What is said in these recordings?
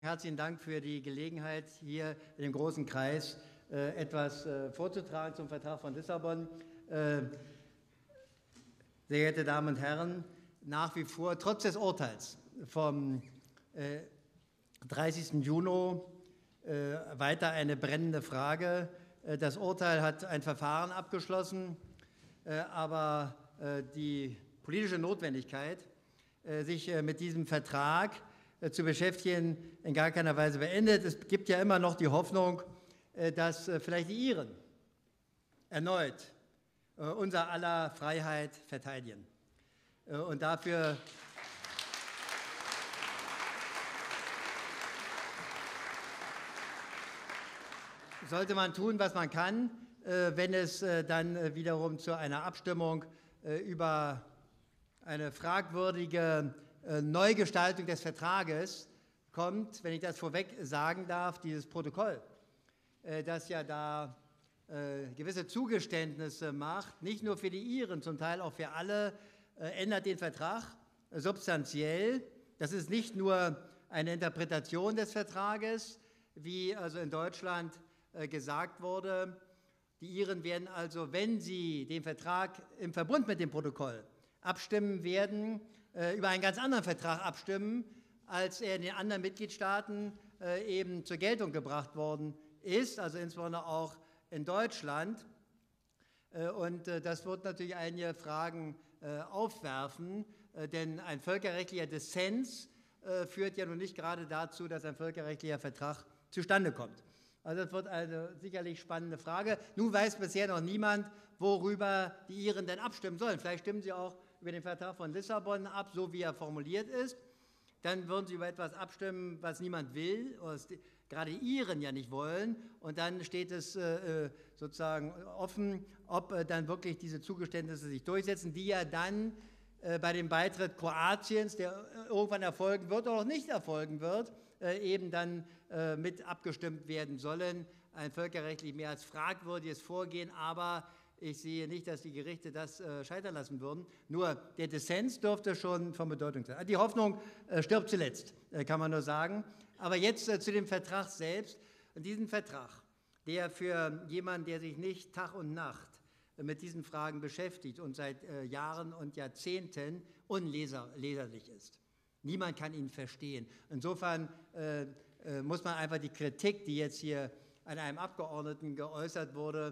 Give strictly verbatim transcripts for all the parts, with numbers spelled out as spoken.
herzlichen Dank für die Gelegenheit, hier in dem großen Kreis äh, etwas äh, vorzutragen zum Vertrag von Lissabon. Äh, sehr geehrte Damen und Herren, nach wie vor, trotz des Urteils vom äh, dreißigsten Juni, äh, weiter eine brennende Frage. Äh, das Urteil hat ein Verfahren abgeschlossen, äh, aber äh, die politische Notwendigkeit, äh, sich äh, mit diesem Vertrag äh, zu beschäftigen, in gar keiner Weise beendet. Es gibt ja immer noch die Hoffnung, äh, dass äh, vielleicht die Iren erneut äh, unser aller Freiheit verteidigen. Äh, und dafür sollte man tun, was man kann, äh, wenn es äh, dann äh, wiederum zu einer Abstimmung äh, über eine fragwürdige äh, Neugestaltung des Vertrages kommt, wenn ich das vorweg sagen darf, dieses Protokoll, äh, das ja da äh, gewisse Zugeständnisse macht, nicht nur für die Iren, zum Teil auch für alle, äh, ändert den Vertrag äh, substanziell. Das ist nicht nur eine Interpretation des Vertrages, wie also in Deutschland äh, gesagt wurde. Die Iren werden also, wenn sie den Vertrag im Verbund mit dem Protokoll abstimmen werden, äh, über einen ganz anderen Vertrag abstimmen, als er in den anderen Mitgliedstaaten äh, eben zur Geltung gebracht worden ist, also insbesondere auch in Deutschland. Äh, und äh, das wird natürlich einige Fragen äh, aufwerfen, äh, denn ein völkerrechtlicher Dissens äh, führt ja nun nicht gerade dazu, dass ein völkerrechtlicher Vertrag zustande kommt. Also das wird eine sicherlich spannende Frage. Nun weiß bisher noch niemand, worüber die Iren denn abstimmen sollen. Vielleicht stimmen sie auch über den Vertrag von Lissabon ab, so wie er formuliert ist. Dann würden sie über etwas abstimmen, was niemand will, oder gerade die Iren ja nicht wollen. Und dann steht es äh, sozusagen offen, ob äh, dann wirklich diese Zugeständnisse sich durchsetzen, die ja dann äh, bei dem Beitritt Kroatiens, der irgendwann erfolgen wird oder auch nicht erfolgen wird, äh, eben dann äh, mit abgestimmt werden sollen. Ein völkerrechtlich mehr als fragwürdiges Vorgehen, aber ich sehe nicht, dass die Gerichte das äh, scheitern lassen würden. Nur der Dissens dürfte schon von Bedeutung sein. Die Hoffnung äh, stirbt zuletzt, äh, kann man nur sagen. Aber jetzt äh, zu dem Vertrag selbst. Und diesen Vertrag, der für jemanden, der sich nicht Tag und Nacht äh, mit diesen Fragen beschäftigt und seit äh, Jahren und Jahrzehnten unleserlich ist. Niemand kann ihn verstehen. Insofern äh, äh, muss man einfach die Kritik, die jetzt hier an einem Abgeordneten geäußert wurde,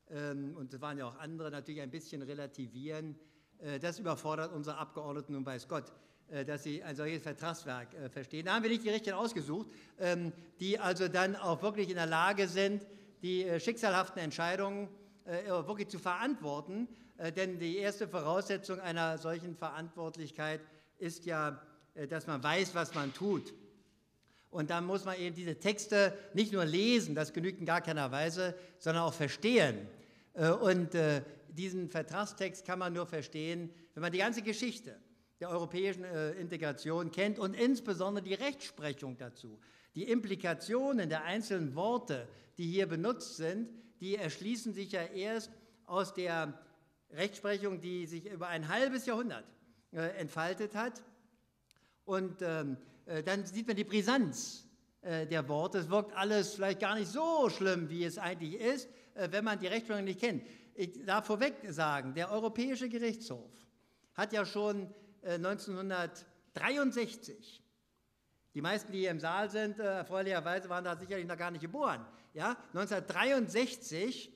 und es waren ja auch andere, natürlich ein bisschen relativieren. Das überfordert unsere Abgeordneten, und weiß Gott, dass sie ein solches Vertragswerk verstehen. Da haben wir nicht die Richtigen ausgesucht, die also dann auch wirklich in der Lage sind, die schicksalhaften Entscheidungen wirklich zu verantworten. Denn die erste Voraussetzung einer solchen Verantwortlichkeit ist ja, dass man weiß, was man tut. Und dann muss man eben diese Texte nicht nur lesen, das genügt in gar keiner Weise, sondern auch verstehen. Und diesen Vertragstext kann man nur verstehen, wenn man die ganze Geschichte der europäischen Integration kennt und insbesondere die Rechtsprechung dazu. Die Implikationen der einzelnen Worte, die hier benutzt sind, die erschließen sich ja erst aus der Rechtsprechung, die sich über ein halbes Jahrhundert entfaltet hat. Und ähm, dann sieht man die Brisanz äh, der Worte. Es wirkt alles vielleicht gar nicht so schlimm, wie es eigentlich ist, äh, wenn man die Rechtsprechung nicht kennt. Ich darf vorweg sagen, der Europäische Gerichtshof hat ja schon äh, neunzehnhundertdreiundsechzig, die meisten, die hier im Saal sind, äh, erfreulicherweise waren da sicherlich noch gar nicht geboren, ja, neunzehnhundertdreiundsechzig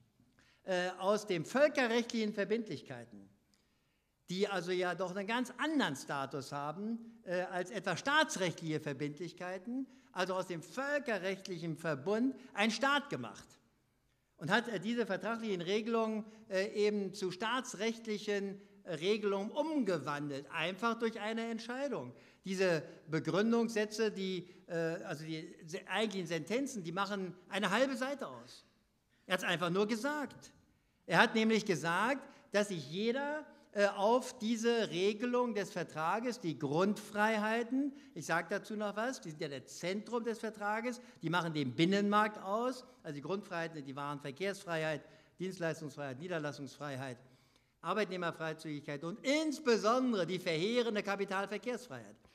äh, aus den völkerrechtlichen Verbindlichkeiten, die also ja doch einen ganz anderen Status haben äh, als etwa staatsrechtliche Verbindlichkeiten, also aus dem völkerrechtlichen Verbund einen Staat gemacht und hat äh, diese vertraglichen Regelungen äh, eben zu staatsrechtlichen äh, Regelungen umgewandelt, einfach durch eine Entscheidung. Diese Begründungssätze, die, äh, also die eigentlichen Sentenzen, die machen eine halbe Seite aus. Er hat es einfach nur gesagt. Er hat nämlich gesagt, dass sich jeder auf diese Regelung des Vertrages, die Grundfreiheiten, ich sage dazu noch was, die sind ja das Zentrum des Vertrages, die machen den Binnenmarkt aus, also die Grundfreiheiten, die Warenverkehrsfreiheit, Dienstleistungsfreiheit, Niederlassungsfreiheit, Arbeitnehmerfreizügigkeit und insbesondere die verheerende Kapitalverkehrsfreiheit.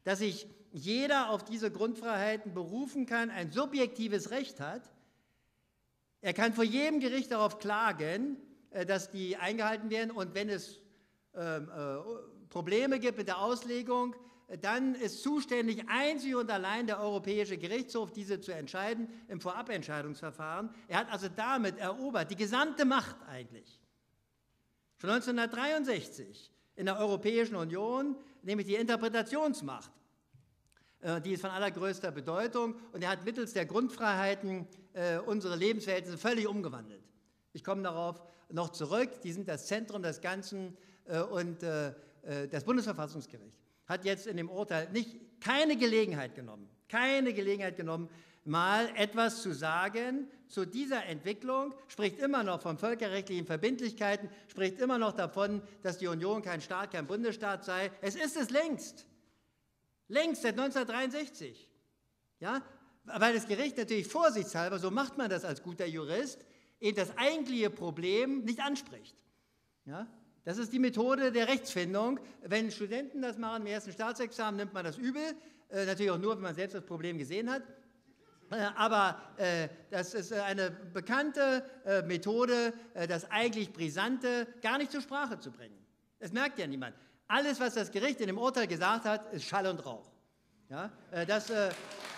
dass sich jeder auf diese Grundfreiheiten berufen kann, ein subjektives Recht hat. Er kann vor jedem Gericht darauf klagen, dass die eingehalten werden, und wenn es ähm, äh, Probleme gibt mit der Auslegung, dann ist zuständig einzig und allein der Europäische Gerichtshof, diese zu entscheiden im Vorabentscheidungsverfahren. Er hat also damit erobert die gesamte Macht eigentlich. Schon neunzehnhundertdreiundsechzig in der Europäischen Union, nämlich die Interpretationsmacht. Die ist von allergrößter Bedeutung, und er hat mittels der Grundfreiheiten äh, unsere Lebensverhältnisse völlig umgewandelt. Ich komme darauf noch zurück, die sind das Zentrum des Ganzen, äh, und äh, das Bundesverfassungsgericht hat jetzt in dem Urteil nicht, keine Gelegenheit genommen, keine Gelegenheit genommen, mal etwas zu sagen zu dieser Entwicklung, spricht immer noch von völkerrechtlichen Verbindlichkeiten, spricht immer noch davon, dass die Union kein Staat, kein Bundesstaat sei. Es ist es längst. Längst, seit neunzehnhundertdreiundsechzig. Ja? Weil das Gericht natürlich vorsichtshalber, so macht man das als guter Jurist, eben das eigentliche Problem nicht anspricht. Ja? Das ist die Methode der Rechtsfindung. Wenn Studenten das machen im ersten Staatsexamen, nimmt man das übel. Äh, natürlich auch nur, wenn man selbst das Problem gesehen hat. Äh, aber äh, das ist eine bekannte äh, Methode, äh, das eigentlich Brisante gar nicht zur Sprache zu bringen. Das merkt ja niemand. Alles, was das Gericht in dem Urteil gesagt hat, ist Schall und Rauch. Ja, äh, das, äh,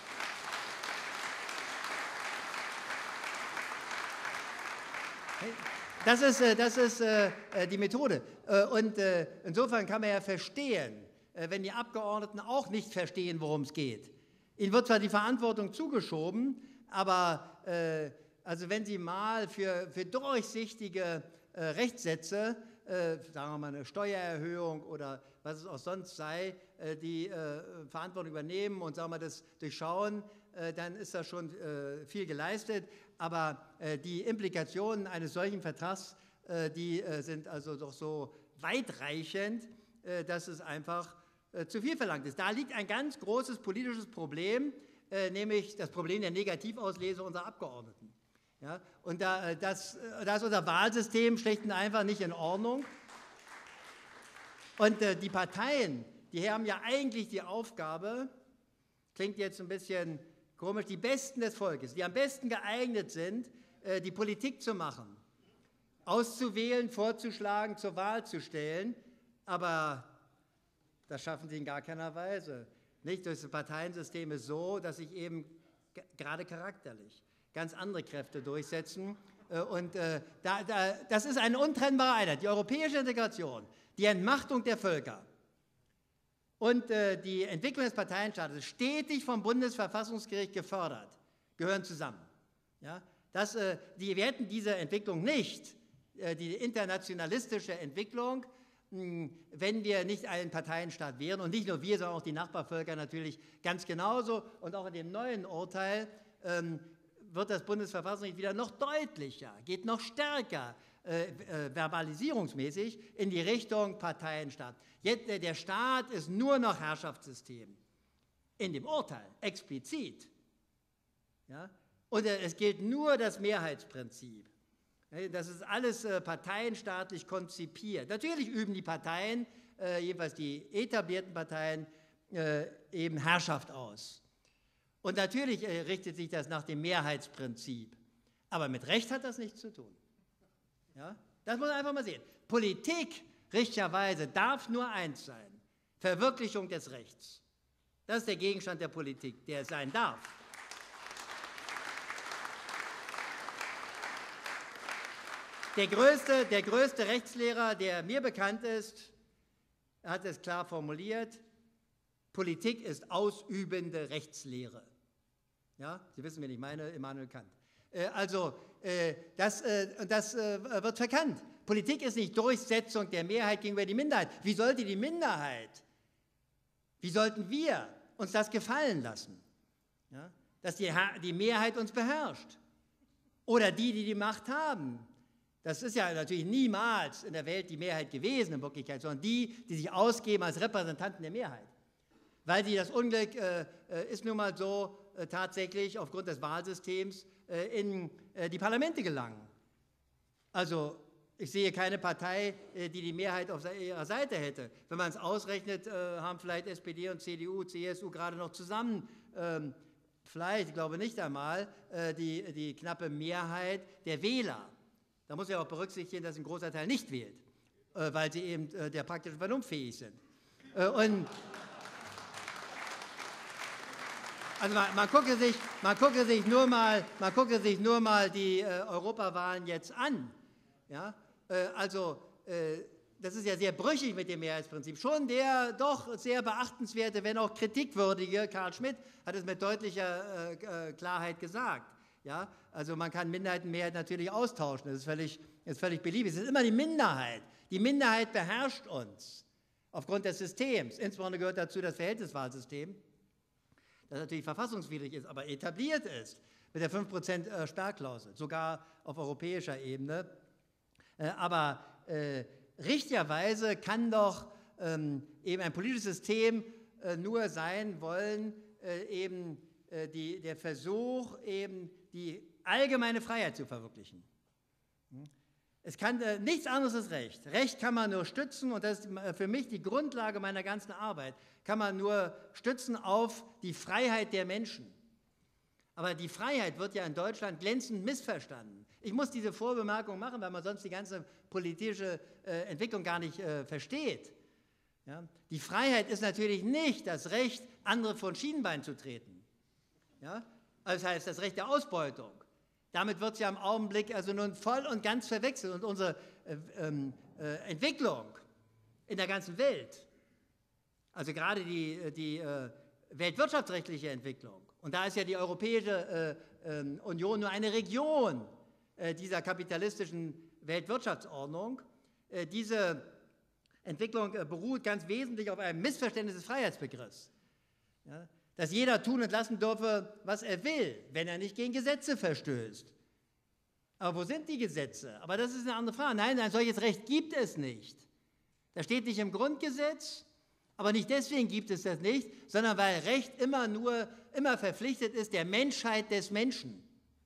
das ist, äh, das ist äh, die Methode. Äh, und äh, insofern kann man ja verstehen, äh, wenn die Abgeordneten auch nicht verstehen, worum es geht. Ihnen wird zwar die Verantwortung zugeschoben, aber äh, also wenn Sie mal für, für durchsichtige äh, Rechtssätze, Äh, sagen wir mal eine Steuererhöhung oder was es auch sonst sei, äh, die äh, Verantwortung übernehmen und sagen wir, das durchschauen, äh, dann ist da schon äh, viel geleistet. Aber äh, die Implikationen eines solchen Vertrags, äh, die äh, sind also doch so weitreichend, äh, dass es einfach äh, zu viel verlangt ist. Da liegt ein ganz großes politisches Problem, äh, nämlich das Problem der Negativausleser unserer Abgeordneten. Ja, und da, das, da ist unser Wahlsystem schlicht und einfach nicht in Ordnung. Und äh, die Parteien, die haben ja eigentlich die Aufgabe, klingt jetzt ein bisschen komisch, die Besten des Volkes, die am besten geeignet sind, äh, die Politik zu machen, auszuwählen, vorzuschlagen, zur Wahl zu stellen. Aber das schaffen sie in gar keiner Weise. Nicht? Das Parteiensystem ist so, dass sich eben gerade charakterlich ganz andere Kräfte durchsetzen. Und äh, da, da, das ist eine untrennbare Einheit. Die europäische Integration, die Entmachtung der Völker und äh, die Entwicklung des Parteienstaates, stetig vom Bundesverfassungsgericht gefördert, gehören zusammen. Ja? Das, äh, die, wir hätten diese Entwicklung nicht, äh, die internationalistische Entwicklung, mh, wenn wir nicht ein Parteienstaat wären. Und nicht nur wir, sondern auch die Nachbarvölker natürlich ganz genauso. Und auch in dem neuen Urteil ähm, wird das Bundesverfassungsgericht wieder noch deutlicher, geht noch stärker äh, äh, verbalisierungsmäßig in die Richtung Parteienstaat. Jetzt, äh, der Staat ist nur noch Herrschaftssystem. In dem Urteil explizit. Ja? Und äh, es gilt nur das Mehrheitsprinzip. Das ist alles äh, parteienstaatlich konzipiert. Natürlich üben die Parteien, äh, jedenfalls die etablierten Parteien, äh, eben Herrschaft aus. Und natürlich äh, richtet sich das nach dem Mehrheitsprinzip. Aber mit Recht hat das nichts zu tun. Ja? Das muss man einfach mal sehen. Politik, richtigerweise, darf nur eins sein: Verwirklichung des Rechts. Das ist der Gegenstand der Politik, der es sein darf. Der größte, der größte Rechtslehrer, der mir bekannt ist, hat es klar formuliert: Politik ist ausübende Rechtslehre. Ja, Sie wissen, wen ich meine, Immanuel Kant. Äh, also, äh, das, äh, das äh, wird verkannt. Politik ist nicht Durchsetzung der Mehrheit gegenüber der Minderheit. Wie sollte die Minderheit, wie sollten wir uns das gefallen lassen? Ja? Dass die, die Mehrheit uns beherrscht. Oder die, die die Macht haben. Das ist ja natürlich niemals in der Welt die Mehrheit gewesen in Wirklichkeit, sondern die, die sich ausgeben als Repräsentanten der Mehrheit. Weil sie das Unglück äh, ist nun mal so äh, tatsächlich aufgrund des Wahlsystems äh, in äh, die Parlamente gelangen. Also ich sehe keine Partei, die die Mehrheit auf ihrer Seite hätte. Wenn man es ausrechnet, haben vielleicht S P D und C D U, C S U gerade noch zusammen, vielleicht, ich glaube nicht einmal, die, die knappe Mehrheit der Wähler. Da muss ja auch berücksichtigen, dass ein großer Teil nicht wählt, weil sie eben der praktischen Vernunft fähig sind. Und also man, man, gucke sich, man, gucke sich nur mal, man gucke sich nur mal die äh, Europawahlen jetzt an. Ja? Äh, also äh, das ist ja sehr brüchig mit dem Mehrheitsprinzip. Schon der doch sehr beachtenswerte, wenn auch kritikwürdige Carl Schmitt hat es mit deutlicher äh, Klarheit gesagt. Ja? Also man kann Minderheit und Mehrheit natürlich austauschen, das ist völlig, das ist völlig beliebig. Es ist immer die Minderheit. Die Minderheit beherrscht uns aufgrund des Systems. Insbesondere gehört dazu das Verhältniswahlsystem, das natürlich verfassungswidrig ist, aber etabliert ist mit der fünf Prozent Sperrklausel, sogar auf europäischer Ebene. Aber äh, richtigerweise kann doch ähm, eben ein politisches System äh, nur sein wollen, äh, eben äh, die, der Versuch, eben die allgemeine Freiheit zu verwirklichen. Es kann äh, nichts anderes als Recht. Recht kann man nur stützen, und das ist für mich die Grundlage meiner ganzen Arbeit, kann man nur stützen auf die Freiheit der Menschen. Aber die Freiheit wird ja in Deutschland glänzend missverstanden. Ich muss diese Vorbemerkung machen, weil man sonst die ganze politische äh, Entwicklung gar nicht äh, versteht. Ja? Die Freiheit ist natürlich nicht das Recht, andere von Schienenbein zu treten. Ja? Das heißt, das Recht der Ausbeutung. Damit wird es ja im Augenblick also nun voll und ganz verwechselt. Und unsere äh, äh, Entwicklung in der ganzen Welt, also gerade die, die äh, weltwirtschaftsrechtliche Entwicklung, und da ist ja die Europäische äh, äh, Union nur eine Region äh, dieser kapitalistischen Weltwirtschaftsordnung, äh, diese Entwicklung äh, beruht ganz wesentlich auf einem Missverständnis des Freiheitsbegriffs. Ja? Dass jeder tun und lassen dürfe, was er will, wenn er nicht gegen Gesetze verstößt. Aber wo sind die Gesetze? Aber das ist eine andere Frage. Nein, ein solches Recht gibt es nicht. Das steht nicht im Grundgesetz, aber nicht deswegen gibt es das nicht, sondern weil Recht immer nur, immer verpflichtet ist der Menschheit des Menschen.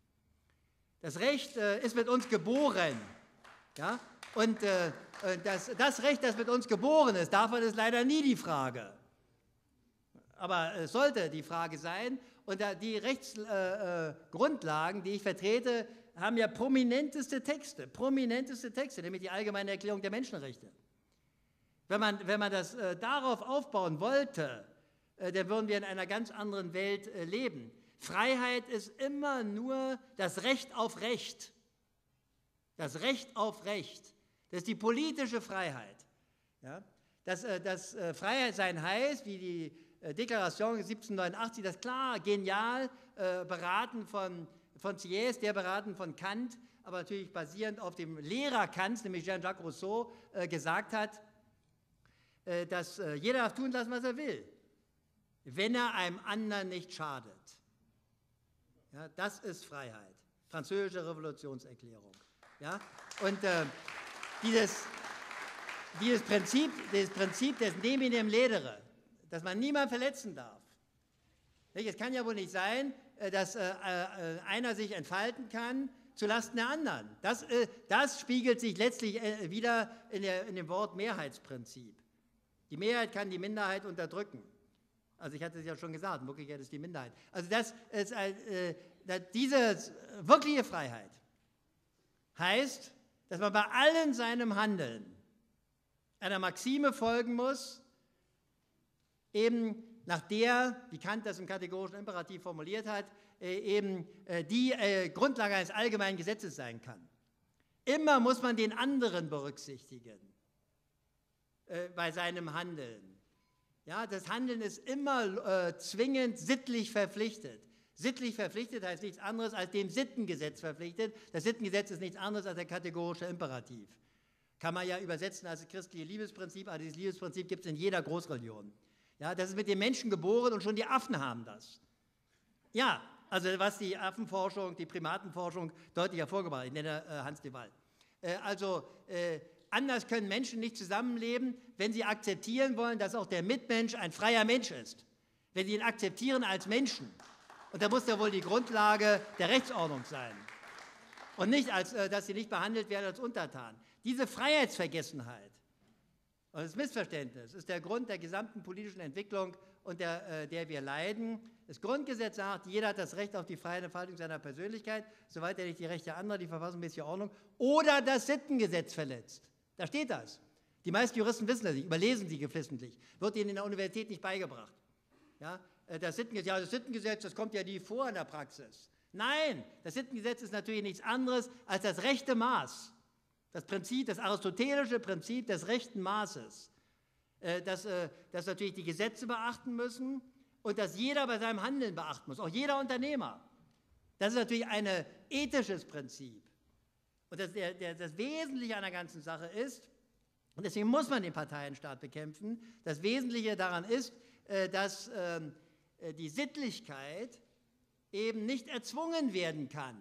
Das Recht äh, ist mit uns geboren. Ja? Und äh, das, das Recht, das mit uns geboren ist, davon ist leider nie die Frage. Aber es sollte die Frage sein, und die Rechtsgrundlagen, äh, die ich vertrete, haben ja prominenteste Texte, prominenteste Texte, nämlich die Allgemeine Erklärung der Menschenrechte. Wenn man, wenn man das äh, darauf aufbauen wollte, äh, dann würden wir in einer ganz anderen Welt äh, leben. Freiheit ist immer nur das Recht auf Recht. Das Recht auf Recht. Das ist die politische Freiheit. Ja? Dass äh, das äh, Freiheit sein heißt, wie die Deklaration siebzehnhundertneunundachtzig, das klar, genial, äh, beraten von, von Sieyès, der beraten von Kant, aber natürlich basierend auf dem Lehrer Kants, nämlich Jean-Jacques Rousseau, äh, gesagt hat, äh, dass äh, jeder darf tun lassen, was er will, wenn er einem anderen nicht schadet. Ja, das ist Freiheit. Französische Revolutionserklärung. Ja? Und äh, dieses, dieses, Prinzip, dieses Prinzip des Neminem ledere, dass man niemanden verletzen darf. Es kann ja wohl nicht sein, dass einer sich entfalten kann zulasten der anderen. Das, das spiegelt sich letztlich wieder in, der, in dem Wort Mehrheitsprinzip. Die Mehrheit kann die Minderheit unterdrücken. Also ich hatte es ja schon gesagt, in Wirklichkeit ist die Minderheit. Also das ist, äh, diese wirkliche Freiheit heißt, dass man bei allem seinem Handeln einer Maxime folgen muss, eben nach der, wie Kant das im kategorischen Imperativ formuliert hat, äh, eben äh, die äh, Grundlage eines allgemeinen Gesetzes sein kann. Immer muss man den anderen berücksichtigen äh, bei seinem Handeln. Ja, das Handeln ist immer äh, zwingend sittlich verpflichtet. Sittlich verpflichtet heißt nichts anderes als dem Sittengesetz verpflichtet. Das Sittengesetz ist nichts anderes als der kategorische Imperativ. Kann man ja übersetzen als das christliche Liebesprinzip, aber dieses Liebesprinzip gibt es in jeder Großreligion. Ja, das ist mit den Menschen geboren und schon die Affen haben das. Ja, also was die Affenforschung, die Primatenforschung deutlich hervorgebracht hat, ich nenne äh, Hans de Waal. Äh, also äh, anders können Menschen nicht zusammenleben, wenn sie akzeptieren wollen, dass auch der Mitmensch ein freier Mensch ist. Wenn sie ihn akzeptieren als Menschen. Und da muss ja wohl die Grundlage der Rechtsordnung sein. Und nicht, als, äh, dass sie nicht behandelt werden als Untertan. Diese Freiheitsvergessenheit und das Missverständnis ist der Grund der gesamten politischen Entwicklung, unter äh, der wir leiden. Das Grundgesetz sagt, jeder hat das Recht auf die freie Entfaltung seiner Persönlichkeit, soweit er nicht die Rechte anderer, die verfassungsmäßige Ordnung oder das Sittengesetz verletzt. Da steht das. Die meisten Juristen wissen das nicht, überlesen sie geflissentlich. Wird ihnen in der Universität nicht beigebracht. Ja, das Sittengesetz, ja, das Sittengesetz, das kommt ja nie vor in der Praxis. Nein, das Sittengesetz ist natürlich nichts anderes als das rechte Maß. Das Prinzip, das aristotelische Prinzip des rechten Maßes. Dass, dass natürlich die Gesetze beachten müssen und dass jeder bei seinem Handeln beachten muss, auch jeder Unternehmer. Das ist natürlich ein ethisches Prinzip. Und das, der, der, das Wesentliche an der ganzen Sache ist, und deswegen muss man den Parteienstaat bekämpfen, das Wesentliche daran ist, dass die Sittlichkeit eben nicht erzwungen werden kann.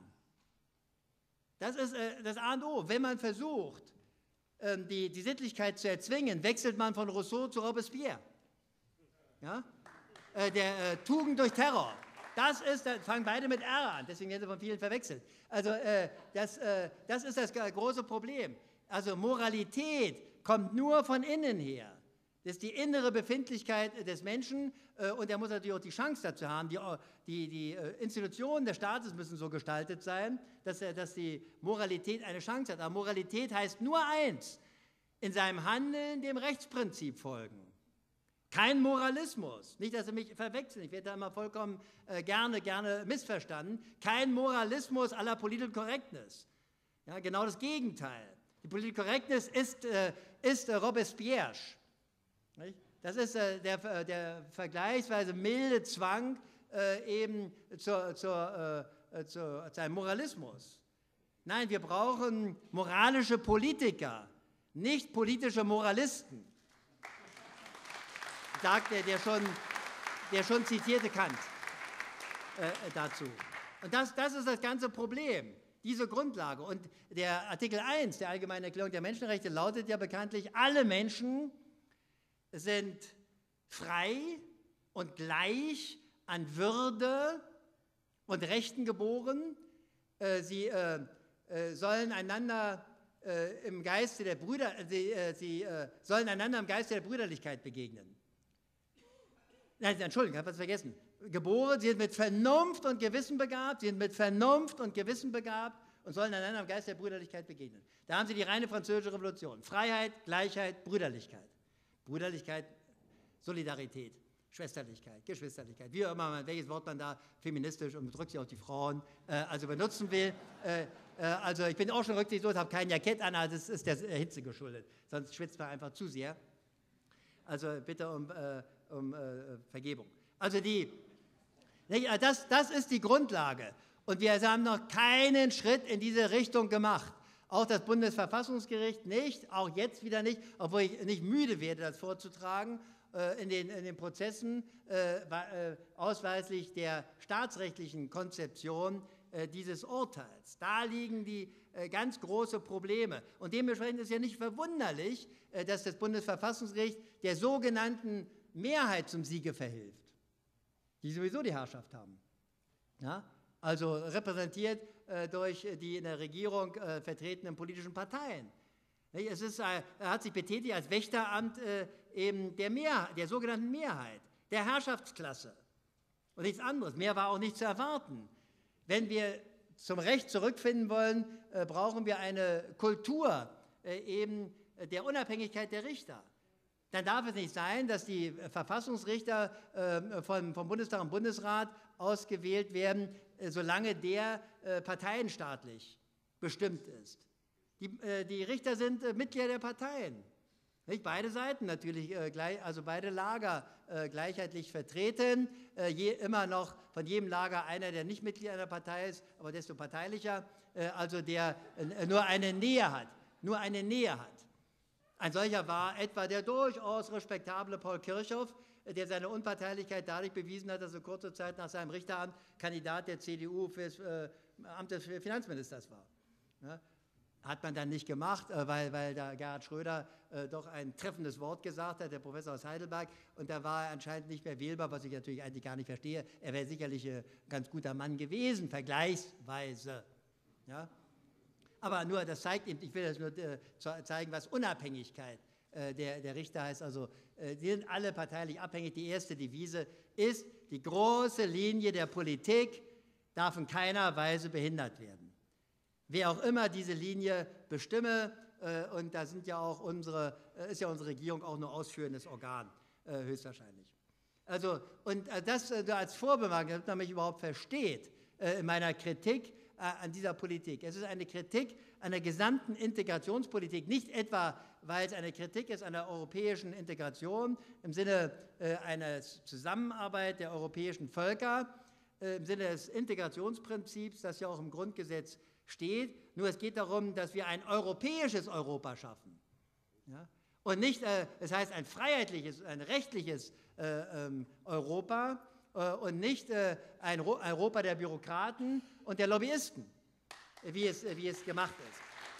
Das ist das A und O. Wenn man versucht, die, die Sittlichkeit zu erzwingen, wechselt man von Rousseau zu Robespierre. Ja? Der äh, Tugend durch Terror. Das ist, da fangen beide mit R an, deswegen werden sie von vielen verwechselt. Also äh, das, äh, das ist das große Problem. Also Moralität kommt nur von innen her. Das ist die innere Befindlichkeit des Menschen äh, und er muss natürlich auch die Chance dazu haben. Die, die, die äh, Institutionen des Staates müssen so gestaltet sein, dass, äh, dass die Moralität eine Chance hat. Aber Moralität heißt nur eins, in seinem Handeln dem Rechtsprinzip folgen. Kein Moralismus, nicht, dass Sie mich verwechseln, ich werde da immer vollkommen äh, gerne, gerne missverstanden. Kein Moralismus à la Political Correctness. Ja, genau das Gegenteil. Die Political Correctness ist, äh, ist äh, Robespierre. Das ist äh, der, der vergleichsweise milde Zwang äh, eben zur, zur, äh, zur, zu einem Moralismus. Nein, wir brauchen moralische Politiker, nicht politische Moralisten, sagt der, der, schon, der schon zitierte Kant äh, dazu. Und das, das ist das ganze Problem, diese Grundlage. Und der Artikel eins der Allgemeinen Erklärung der Menschenrechte lautet ja bekanntlich, alle Menschen sind frei und gleich an Würde und Rechten geboren. Äh, sie äh, äh, sollen einander äh, im Geiste der Brüder, sie, äh, sie äh, sollen einander im Geiste der Brüderlichkeit begegnen. Nein, Entschuldigung, ich habe was vergessen. Geboren, sie sind mit Vernunft und Gewissen begabt, sie sind mit Vernunft und Gewissen begabt und sollen einander im Geist der Brüderlichkeit begegnen. Da haben Sie die reine französische Revolution. Freiheit, Gleichheit, Brüderlichkeit. Brüderlichkeit, Solidarität, Schwesterlichkeit, Geschwisterlichkeit, wie auch immer, welches Wort man da feministisch und drückt sich auf die Frauen, äh, also benutzen will. Äh, äh, also ich bin auch schon rücksichtslos, habe kein Jackett an, also das ist der Hitze geschuldet, sonst schwitzt man einfach zu sehr. Also bitte um, äh, um äh, Vergebung. Also die, das, das ist die Grundlage und wir haben noch keinen Schritt in diese Richtung gemacht. Auch das Bundesverfassungsgericht nicht, auch jetzt wieder nicht, obwohl ich nicht müde werde, das vorzutragen, äh, in, den, in den Prozessen äh, äh, ausweislich der staatsrechtlichen Konzeption äh, dieses Urteils. Da liegen die äh, ganz große Probleme. Und dementsprechend ist ja nicht verwunderlich, äh, dass das Bundesverfassungsgericht der sogenannten Mehrheit zum Siege verhilft, die sowieso die Herrschaft haben. Ja? Also repräsentiert äh, durch die in der Regierung äh, vertretenen politischen Parteien. Es ist, äh, er hat sich betätigt als Wächteramt äh, eben der, Mehr, der sogenannten Mehrheit, der Herrschaftsklasse und nichts anderes. Mehr war auch nicht zu erwarten. Wenn wir zum Recht zurückfinden wollen, äh, brauchen wir eine Kultur äh, eben der Unabhängigkeit der Richter. Dann darf es nicht sein, dass die Verfassungsrichter äh, von, vom Bundestag und Bundesrat ausgewählt werden, äh, solange der äh, parteienstaatlich bestimmt ist. Die, äh, die Richter sind äh, Mitglieder der Parteien. Nicht? Beide Seiten natürlich, äh, gleich, also beide Lager äh, gleichheitlich vertreten. Äh, je, immer noch von jedem Lager einer, der nicht Mitglied einer Partei ist, aber desto parteilicher, äh, also der äh, nur eine Nähe hat. Nur eine Nähe hat. Ein solcher war etwa der durchaus respektable Paul Kirchhoff, der seine Unparteilichkeit dadurch bewiesen hat, dass er kurze Zeit nach seinem Richteramt Kandidat der C D U für das äh, Amt des Finanzministers war. Ja, hat man dann nicht gemacht, äh, weil, weil da Gerhard Schröder äh, doch ein treffendes Wort gesagt hat, der Professor aus Heidelberg, und da war er anscheinend nicht mehr wählbar, was ich natürlich eigentlich gar nicht verstehe. Er wäre sicherlich ein ganz guter Mann gewesen, vergleichsweise. Ja? Aber nur, das zeigt eben, ich will das nur äh, zeigen, was Unabhängigkeit äh, der, der Richter heißt. Also, äh, die sind alle parteilich abhängig. Die erste Devise ist, die große Linie der Politik darf in keiner Weise behindert werden. Wer auch immer diese Linie bestimme, äh, und da sind ja auch unsere, äh, ist ja unsere Regierung auch nur ausführendes Organ, äh, höchstwahrscheinlich. Also, und äh, das äh, als Vorbemerkung, damit man mich überhaupt versteht, äh, in meiner Kritik äh, an dieser Politik. Es ist eine Kritik an der gesamten Integrationspolitik, nicht etwa, weil es eine Kritik ist an der europäischen Integration im Sinne äh, einer Zusammenarbeit der europäischen Völker, äh, im Sinne des Integrationsprinzips, das ja auch im Grundgesetz steht. Nur es geht darum, dass wir ein europäisches Europa schaffen. Ja? Und nicht, äh, das heißt ein freiheitliches, ein rechtliches äh, ähm, Europa äh, und nicht äh, ein Ro- Europa der Bürokraten und der Lobbyisten, wie es, wie es gemacht ist.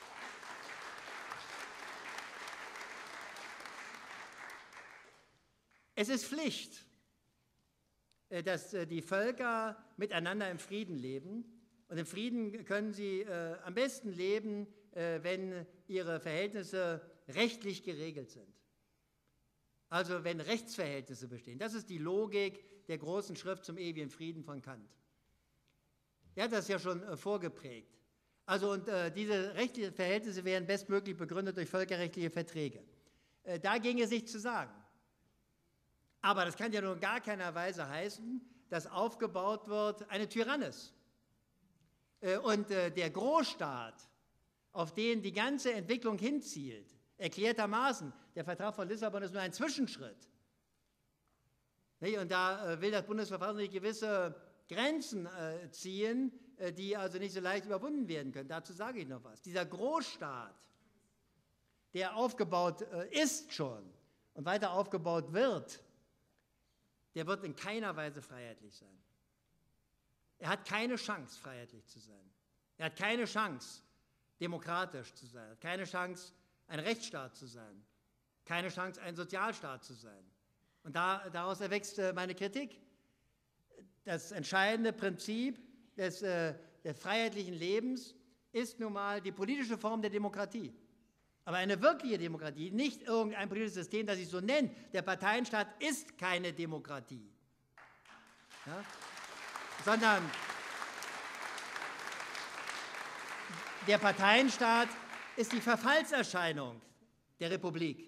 Es ist Pflicht, dass die Völker miteinander im Frieden leben. Und im Frieden können sie äh, am besten leben, äh, wenn ihre Verhältnisse rechtlich geregelt sind. Also wenn Rechtsverhältnisse bestehen. Das ist die Logik der großen Schrift zum ewigen Frieden von Kant. Er hat das ja schon äh, vorgeprägt. Also und äh, diese rechtlichen Verhältnisse werden bestmöglich begründet durch völkerrechtliche Verträge. Äh, da ging es nicht zu sagen. Aber das kann ja nur in gar keiner Weise heißen, dass aufgebaut wird eine Tyrannis. Äh, und äh, der Großstaat, auf den die ganze Entwicklung hinzielt, erklärtermaßen, der Vertrag von Lissabon ist nur ein Zwischenschritt. Nicht? Und da äh, will das Bundesverfassungsgericht gewisse Grenzen äh, ziehen, äh, die also nicht so leicht überwunden werden können. Dazu sage ich noch was. Dieser Großstaat, der aufgebaut äh, ist schon und weiter aufgebaut wird, der wird in keiner Weise freiheitlich sein. Er hat keine Chance, freiheitlich zu sein. Er hat keine Chance, demokratisch zu sein. Er hat keine Chance, ein Rechtsstaat zu sein. Keine Chance, ein Sozialstaat zu sein. Und da, daraus erwächst äh, meine Kritik. Das entscheidende Prinzip des, äh, des freiheitlichen Lebens ist nun mal die politische Form der Demokratie. Aber eine wirkliche Demokratie, nicht irgendein politisches System, das sich so nennt. Der Parteienstaat ist keine Demokratie. Ja? Sondern der Parteienstaat ist die Verfallserscheinung der Republik.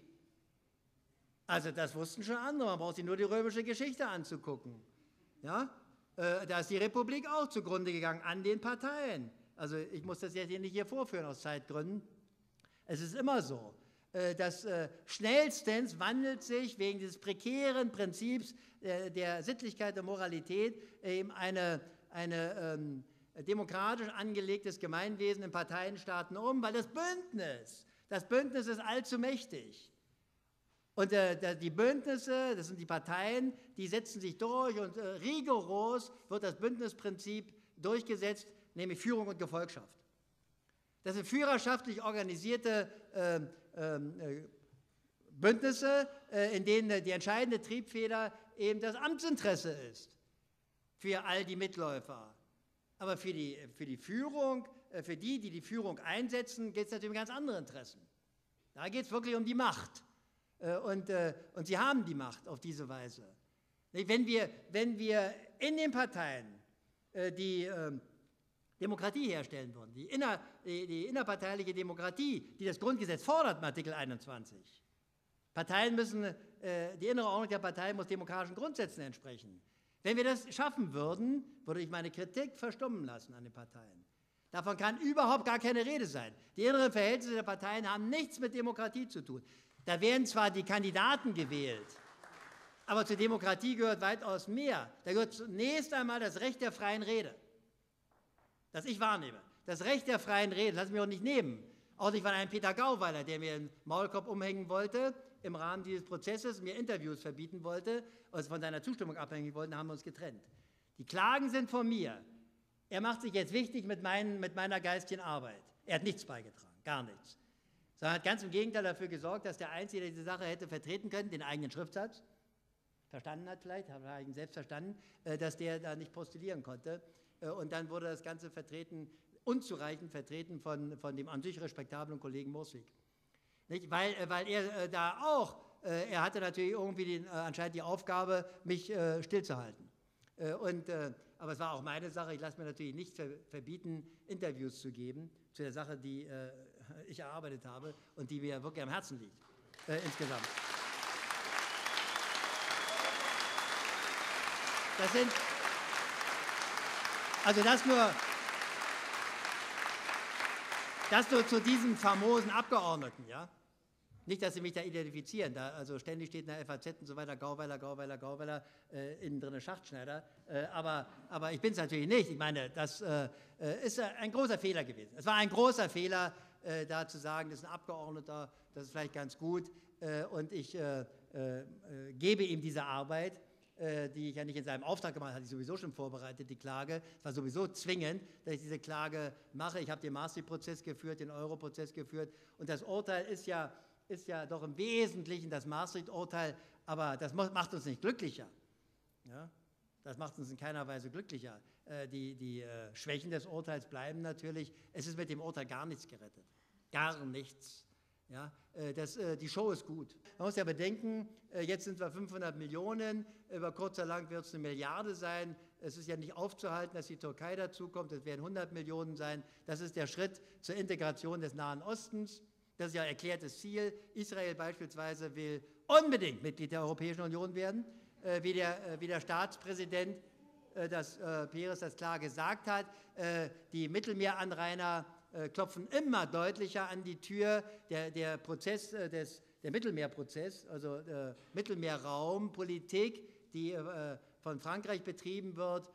Also das wussten schon andere, man braucht sich nur die römische Geschichte anzugucken. Ja? Äh, da ist die Republik auch zugrunde gegangen an den Parteien. Also ich muss das jetzt hier nicht hier vorführen aus Zeitgründen. Es ist immer so, äh, dass äh, schnellstens wandelt sich wegen dieses prekären Prinzips äh, der Sittlichkeit, der Moralität eben eine, eine ähm, demokratisch angelegtes Gemeinwesen in Parteienstaaten um, weil das Bündnis, das Bündnis ist allzu mächtig. Und äh, die Bündnisse, das sind die Parteien, die setzen sich durch und äh, rigoros wird das Bündnisprinzip durchgesetzt, nämlich Führung und Gefolgschaft. Das sind führerschaftlich organisierte äh, äh, Bündnisse, äh, in denen die entscheidende Triebfeder eben das Amtsinteresse ist für all die Mitläufer. Aber für die, für die Führung, äh, für die, die die Führung einsetzen, geht es natürlich um ganz andere Interessen. Da geht es wirklich um die Macht. Äh, und, äh, und sie haben die Macht auf diese Weise. Wenn wir, wenn wir in den Parteien äh, die äh, Demokratie herstellen würden, die, inner, die, die innerparteiliche Demokratie, die das Grundgesetz fordert, Artikel einundzwanzig. Parteien müssen, äh, die innere Ordnung der Partei muss demokratischen Grundsätzen entsprechen. Wenn wir das schaffen würden, würde ich meine Kritik verstummen lassen an den Parteien. Davon kann überhaupt gar keine Rede sein. Die inneren Verhältnisse der Parteien haben nichts mit Demokratie zu tun. Da werden zwar die Kandidaten gewählt, aber zur Demokratie gehört weitaus mehr. Da gehört zunächst einmal das Recht der freien Rede, das ich wahrnehme. Das Recht der freien Rede, lass mich auch nicht nehmen. Auch nicht von einem Peter Gauweiler, der mir einen Maulkorb umhängen wollte, im Rahmen dieses Prozesses mir Interviews verbieten wollte, also von seiner Zustimmung abhängig wollten, haben wir uns getrennt. Die Klagen sind von mir. Er macht sich jetzt wichtig mit, meinen, mit meiner geistigen Arbeit. Er hat nichts beigetragen, gar nichts. Sondern hat ganz im Gegenteil dafür gesorgt, dass der Einzige, der diese Sache hätte vertreten können, den eigenen Schriftsatz, verstanden hat vielleicht, hat er selbst verstanden, dass der da nicht postulieren konnte. Und dann wurde das Ganze vertreten unzureichend vertreten von, von dem an sich respektablen Kollegen Murswig. Nicht? Weil, weil er äh, da auch, äh, er hatte natürlich irgendwie den, äh, anscheinend die Aufgabe, mich äh, stillzuhalten. Äh, und, äh, aber es war auch meine Sache, ich lasse mir natürlich nicht ver verbieten, Interviews zu geben zu der Sache, die äh, ich erarbeitet habe und die mir wirklich am Herzen liegt, äh, insgesamt. Das sind, also das nur, das nur zu diesen famosen Abgeordneten, ja. Nicht, dass Sie mich da identifizieren, da also ständig steht in der F A Z und so weiter, Gauweiler, Gauweiler, Gauweiler, äh, innen drin Schachtschneider, äh, aber, aber ich bin es natürlich nicht. Ich meine, das äh, ist ein großer Fehler gewesen. Es war ein großer Fehler, äh, da zu sagen, das ist ein Abgeordneter, das ist vielleicht ganz gut äh, und ich äh, äh, gebe ihm diese Arbeit, äh, die ich ja nicht in seinem Auftrag gemacht habe, hatte ich sowieso schon vorbereitet, die Klage. Es war sowieso zwingend, dass ich diese Klage mache. Ich habe den Maastricht-Prozess geführt, den Euro-Prozess geführt und das Urteil ist ja ist ja doch im Wesentlichen das Maastricht-Urteil, aber das macht uns nicht glücklicher. Ja? Das macht uns in keiner Weise glücklicher. Äh, die die äh, Schwächen des Urteils bleiben natürlich. Es ist mit dem Urteil gar nichts gerettet. Gar nichts. Ja? Äh, das, äh, die Show ist gut. Man muss ja bedenken, äh, jetzt sind wir fünfhundert Millionen, über kurz oder lang wird es eine Milliarde sein. Es ist ja nicht aufzuhalten, dass die Türkei dazukommt. Es werden hundert Millionen sein. Das ist der Schritt zur Integration des Nahen Ostens. Das ist ja erklärtes Ziel. Israel beispielsweise will unbedingt Mitglied der Europäischen Union werden, äh, wie, der, äh, wie der Staatspräsident äh, das, äh, Peres das klar gesagt hat. Äh, die Mittelmeeranrainer äh, klopfen immer deutlicher an die Tür. Der, der Prozess, äh, des, der Mittelmeerprozess, also äh, Mittelmeerraumpolitik, die äh, von Frankreich betrieben wird,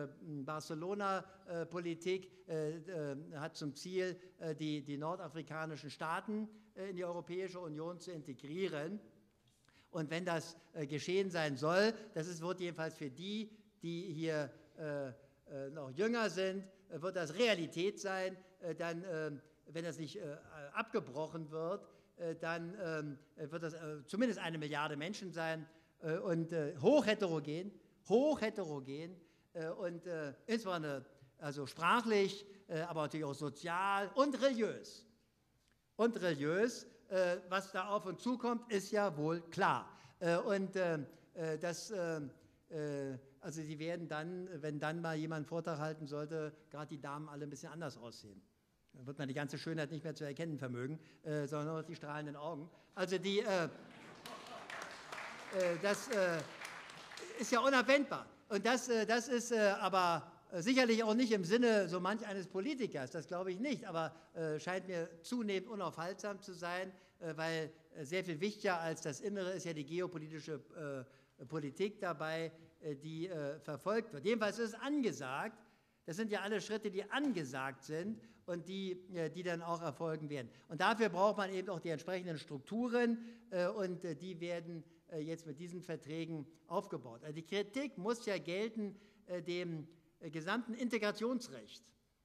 Barcelona-Politik äh, äh, hat zum Ziel, äh, die, die nordafrikanischen Staaten äh, in die Europäische Union zu integrieren. Und wenn das äh, geschehen sein soll, das ist, wird jedenfalls für die, die hier äh, äh, noch jünger sind, äh, wird das Realität sein. Äh, dann, äh, wenn das nicht äh, abgebrochen wird, äh, dann äh, wird das äh, zumindest eine Milliarde Menschen sein äh, und äh, hochheterogen, hochheterogen. Und äh, insbesondere also sprachlich, äh, aber natürlich auch sozial und religiös. Und religiös, äh, was da auf uns zukommt, ist ja wohl klar. Äh, und äh, das, äh, also sie werden dann, wenn dann mal jemand einen Vortrag halten sollte, gerade die Damen alle ein bisschen anders aussehen. Dann wird man die ganze Schönheit nicht mehr zu erkennen vermögen, äh, sondern nur die strahlenden Augen. Also die, äh, äh, das äh, ist ja unabwendbar. Und das, das ist aber sicherlich auch nicht im Sinne so manch eines Politikers, das glaube ich nicht, aber scheint mir zunehmend unaufhaltsam zu sein, weil sehr viel wichtiger als das Innere ist ja die geopolitische Politik dabei, die verfolgt wird. Jedenfalls ist es angesagt, das sind ja alle Schritte, die angesagt sind und die, die dann auch erfolgen werden. Und dafür braucht man eben auch die entsprechenden Strukturen und die werden jetzt mit diesen Verträgen aufgebaut. Also die Kritik muss ja gelten äh, dem äh, gesamten Integrationsrecht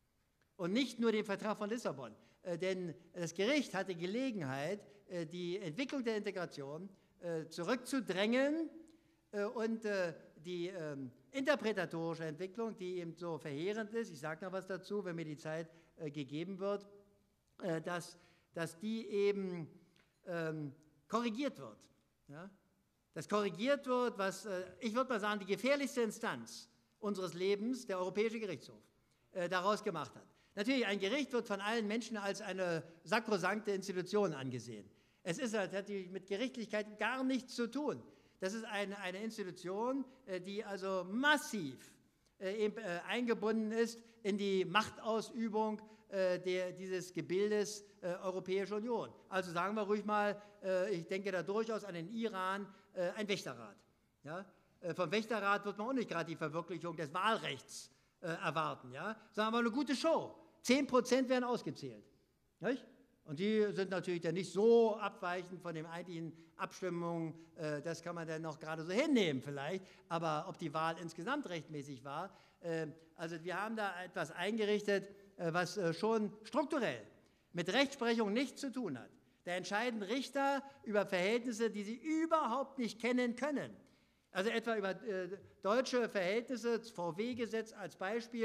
und nicht nur dem Vertrag von Lissabon. Äh, denn das Gericht hatte Gelegenheit, äh, die Entwicklung der Integration äh, zurückzudrängen äh, und äh, die äh, interpretatorische Entwicklung, die eben so verheerend ist, ich sage noch was dazu, wenn mir die Zeit äh, gegeben wird, äh, dass, dass die eben ähm, korrigiert wird. Ja? Das korrigiert wird, was, äh, ich würde mal sagen, die gefährlichste Instanz unseres Lebens, der Europäische Gerichtshof, äh, daraus gemacht hat. Natürlich, ein Gericht wird von allen Menschen als eine sakrosankte Institution angesehen. Es ist, hat natürlich mit Gerichtlichkeit gar nichts zu tun. Das ist eine, eine Institution, äh, die also massiv äh, eben, äh, eingebunden ist in die Machtausübung äh, der, dieses Gebildes äh, Europäische Union. Also sagen wir ruhig mal, äh, ich denke da durchaus an den Iran, äh, ein Wächterrat. Ja? Äh, vom Wächterrat wird man auch nicht gerade die Verwirklichung des Wahlrechts äh, erwarten, ja? Sondern aber eine gute Show. Zehn Prozent werden ausgezählt. Nicht? Und die sind natürlich dann nicht so abweichend von den eigentlichen Abstimmungen, äh, das kann man dann noch gerade so hinnehmen vielleicht, aber ob die Wahl insgesamt rechtmäßig war, äh, also wir haben da etwas eingerichtet, äh, was äh, schon strukturell mit Rechtsprechung nichts zu tun hat. Da entscheiden Richter über Verhältnisse, die sie überhaupt nicht kennen können. Also etwa über äh, deutsche Verhältnisse, V W-Gesetz als Beispiel,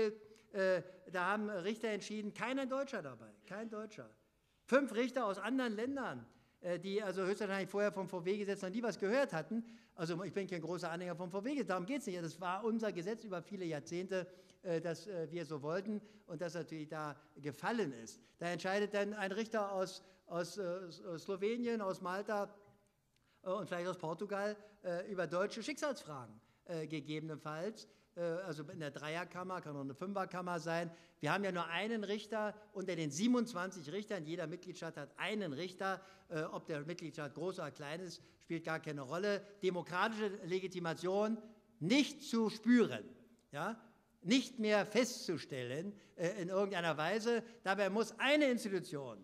äh, da haben Richter entschieden, kein Deutscher dabei, kein Deutscher. Fünf Richter aus anderen Ländern, äh, die also höchstwahrscheinlich vorher vom V W-Gesetz noch nie was gehört hatten. Also ich bin kein großer Anhänger vom V W-Gesetz, darum geht es nicht. Das war unser Gesetz über viele Jahrzehnte, äh, dass äh, wir so wollten und das natürlich da gefallen ist. Da entscheidet dann ein Richter aus, aus äh, Slowenien, aus Malta äh, und vielleicht aus Portugal äh, über deutsche Schicksalsfragen äh, gegebenenfalls. Also in der Dreierkammer, kann auch eine Fünferkammer sein. Wir haben ja nur einen Richter unter den siebenundzwanzig Richtern. Jeder Mitgliedstaat hat einen Richter. Äh, ob der Mitgliedstaat groß oder klein ist, spielt gar keine Rolle. Demokratische Legitimation nicht zu spüren, ja? Nicht mehr festzustellen äh, in irgendeiner Weise. Dabei muss eine Institution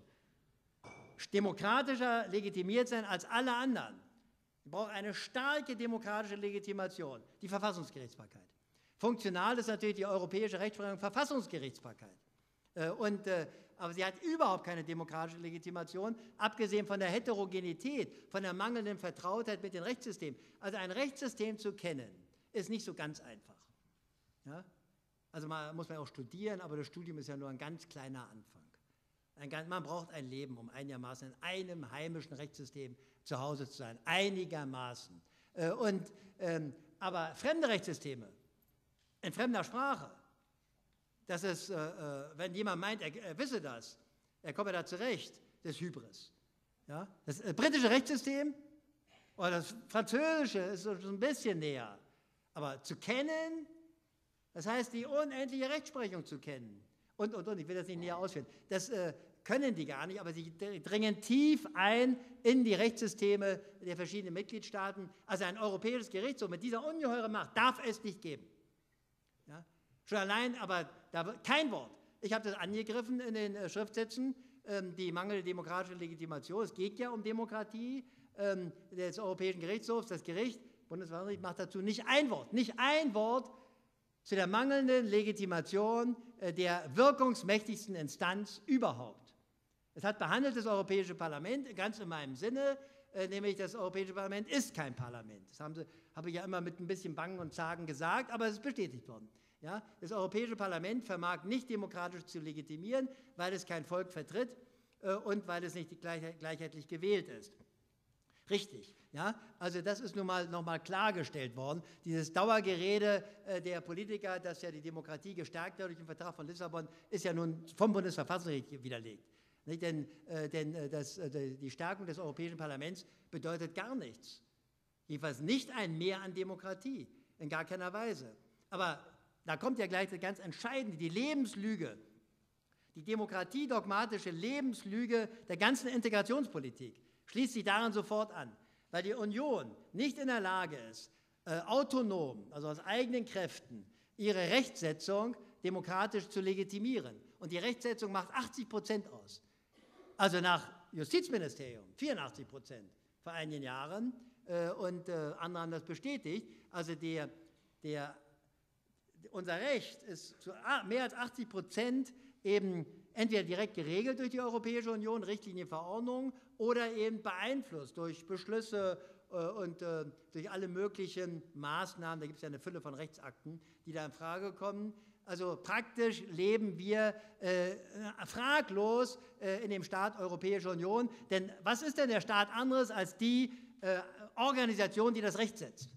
demokratischer legitimiert sein als alle anderen. Wir brauchen eine starke demokratische Legitimation, die Verfassungsgerichtsbarkeit. Funktional ist natürlich die europäische Rechtsprechung Verfassungsgerichtsbarkeit. Äh, und, äh, aber sie hat überhaupt keine demokratische Legitimation, abgesehen von der Heterogenität, von der mangelnden Vertrautheit mit den Rechtssystemen. Also ein Rechtssystem zu kennen, ist nicht so ganz einfach. Ja? Also man, muss man auch studieren, aber das Studium ist ja nur ein ganz kleiner Anfang. Ein, man braucht ein Leben, um einigermaßen in einem heimischen Rechtssystem zu Hause zu sein, einigermaßen. Äh, und, ähm, aber fremde Rechtssysteme, in fremder Sprache, das ist, äh, äh, wenn jemand meint, er, er wisse das, er komme da zurecht, das ist Hybris. Ja? Das äh, britische Rechtssystem oder das französische ist so, so ein bisschen näher. Aber zu kennen, das heißt, die unendliche Rechtsprechung zu kennen. Und, und, und, ich will das nicht näher ausführen. Das äh, können die gar nicht, aber sie dringen tief ein in die Rechtssysteme der verschiedenen Mitgliedstaaten. Also ein europäisches Gerichtshof mit dieser ungeheuren Macht darf es nicht geben. Ja? Schon allein, aber da, kein Wort. Ich habe das angegriffen in den äh, Schriftsätzen, ähm, die mangelnde demokratische Legitimation. Es geht ja um Demokratie ähm, des Europäischen Gerichtshofs. Das Gericht, Bundesverfassungsgericht, macht dazu nicht ein Wort, nicht ein Wort zu der mangelnden Legitimation äh, der wirkungsmächtigsten Instanz überhaupt. Es hat behandelt das Europäische Parlament ganz in meinem Sinne, äh, nämlich das Europäische Parlament ist kein Parlament. Das haben sie, habe ich ja immer mit ein bisschen Bangen und Zagen gesagt, aber es ist bestätigt worden. Ja? Das Europäische Parlament vermag nicht demokratisch zu legitimieren, weil es kein Volk vertritt äh, und weil es nicht gleich, gleichheitlich gewählt ist. Richtig, ja, also das ist nun mal nochmal klargestellt worden. Dieses Dauergerede äh, der Politiker, dass ja die Demokratie gestärkt wird durch den Vertrag von Lissabon, ist ja nun vom Bundesverfassungsgericht widerlegt. Nicht? Denn, äh, denn äh, das, äh, die Stärkung des Europäischen Parlaments bedeutet gar nichts. Jedenfalls nicht ein Mehr an Demokratie, in gar keiner Weise. Aber da kommt ja gleich das ganz Entscheidende, die Lebenslüge, die demokratiedogmatische Lebenslüge der ganzen Integrationspolitik. Schließt sich daran sofort an, weil die Union nicht in der Lage ist, äh, autonom, also aus eigenen Kräften, ihre Rechtsetzung demokratisch zu legitimieren. Und die Rechtsetzung macht achtzig Prozent aus. Also nach Justizministerium vierundachtzig Prozent vor einigen Jahren äh, und äh, andere haben das bestätigt. Also der, der, unser Recht ist zu mehr als achtzig Prozent eben entweder direkt geregelt durch die Europäische Union, Richtlinien, Verordnungen, oder eben beeinflusst durch Beschlüsse äh, und äh, durch alle möglichen Maßnahmen. Da gibt es ja eine Fülle von Rechtsakten, die da in Frage kommen. Also praktisch leben wir äh, fraglos äh, in dem Staat Europäische Union. Denn was ist denn der Staat anderes als die äh, Organisation, die das Recht setzt?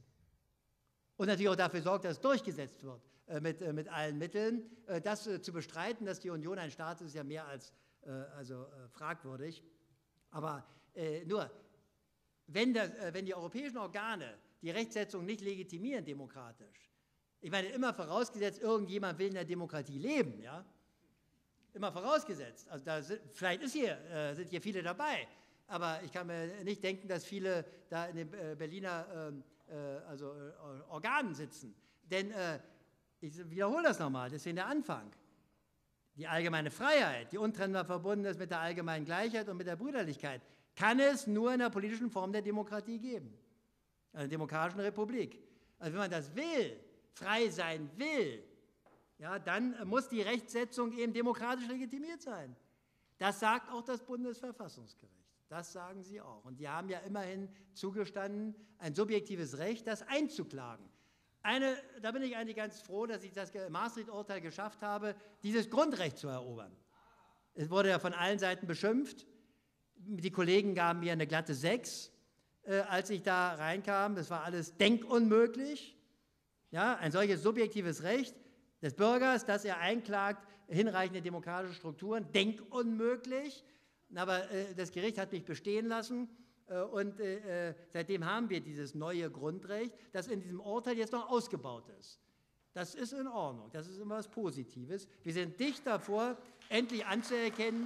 Und natürlich auch dafür sorgt, dass es durchgesetzt wird. Mit, mit allen Mitteln. Das zu bestreiten, dass die Union ein Staat ist, ist ja mehr als äh, also, äh, fragwürdig. Aber äh, nur, wenn, das, äh, wenn die europäischen Organe die Rechtsetzung nicht legitimieren demokratisch, ich meine, immer vorausgesetzt, irgendjemand will in der Demokratie leben, ja? Immer vorausgesetzt. Also da sind, vielleicht ist hier, äh, sind hier viele dabei, aber ich kann mir nicht denken, dass viele da in den äh, Berliner äh, also, äh, Organen sitzen. Denn äh, ich wiederhole das nochmal, deswegen der Anfang. Die allgemeine Freiheit, die untrennbar verbunden ist mit der allgemeinen Gleichheit und mit der Brüderlichkeit, kann es nur in der politischen Form der Demokratie geben. Also der demokratischen Republik. Also wenn man das will, frei sein will, ja, dann muss die Rechtsetzung eben demokratisch legitimiert sein. Das sagt auch das Bundesverfassungsgericht. Das sagen sie auch. Und die haben ja immerhin zugestanden, ein subjektives Recht, das einzuklagen. Eine, da bin ich eigentlich ganz froh, dass ich das Maastricht-Urteil geschafft habe, dieses Grundrecht zu erobern. Es wurde ja von allen Seiten beschimpft. Die Kollegen gaben mir eine glatte Sechs, äh, als ich da reinkam. Das war alles denkunmöglich. Ja, ein solches subjektives Recht des Bürgers, dass er einklagt, hinreichende demokratische Strukturen, denkunmöglich. Aber äh, das Gericht hat mich bestehen lassen. Und äh, seitdem haben wir dieses neue Grundrecht, das in diesem Urteil jetzt noch ausgebaut ist. Das ist in Ordnung, das ist immer was Positives. Wir sind dicht davor, endlich anzuerkennen,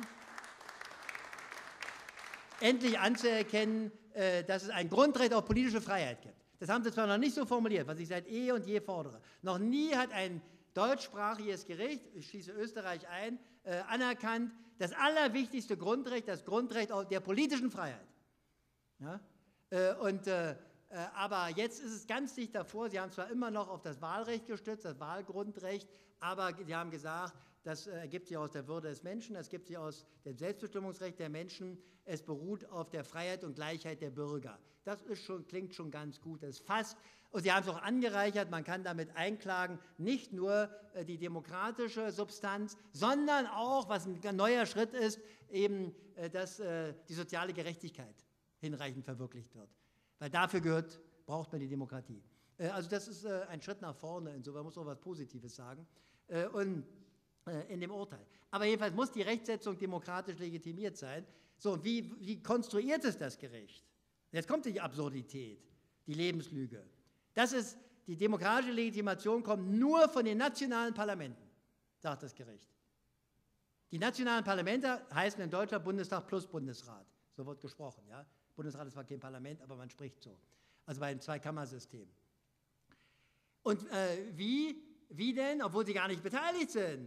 endlich anzuerkennen, äh, dass es ein Grundrecht auf politische Freiheit gibt. Das haben Sie zwar noch nicht so formuliert, was ich seit eh und je fordere. Noch nie hat ein deutschsprachiges Gericht, ich schließe Österreich ein, äh, anerkannt, das allerwichtigste Grundrecht, das Grundrecht auf der politischen Freiheit. Ja? Äh, und, äh, aber jetzt ist es ganz dicht davor, Sie haben zwar immer noch auf das Wahlrecht gestützt, das Wahlgrundrecht, aber Sie haben gesagt, das äh, ergibt sich aus der Würde des Menschen, das ergibt sich aus dem Selbstbestimmungsrecht der Menschen, es beruht auf der Freiheit und Gleichheit der Bürger. Das ist schon, klingt schon ganz gut, das ist fast, und Sie haben es auch angereichert, man kann damit einklagen, nicht nur äh, die demokratische Substanz, sondern auch, was ein neuer Schritt ist, eben äh, dass, äh, die soziale Gerechtigkeit hinreichend verwirklicht wird. Weil dafür gehört, braucht man die Demokratie. Äh, also das ist äh, ein Schritt nach vorne, insofern muss man was Positives sagen, äh, und, äh, in dem Urteil. Aber jedenfalls muss die Rechtsetzung demokratisch legitimiert sein. So, und wie, wie konstruiert es das Gericht? Jetzt kommt die Absurdität, die Lebenslüge. Das ist, die demokratische Legitimation kommt nur von den nationalen Parlamenten, sagt das Gericht. Die nationalen Parlamente heißen in Deutschland Bundestag plus Bundesrat. So wird gesprochen, ja. Bundesrat ist zwar kein Parlament, aber man spricht so. Also bei einem Zweikammersystem. Und äh, wie, wie denn, obwohl sie gar nicht beteiligt sind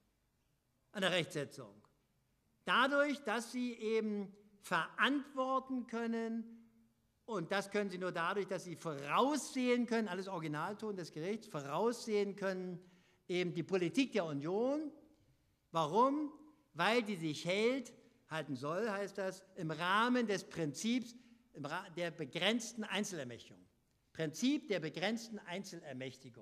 an der Rechtsetzung? Dadurch, dass sie eben verantworten können, und das können sie nur dadurch, dass sie voraussehen können, alles Originalton des Gerichts, voraussehen können, eben die Politik der Union. Warum? Weil die sich hält, halten soll, heißt das, im Rahmen des Prinzips der begrenzten Einzelermächtigung. Prinzip der begrenzten Einzelermächtigung.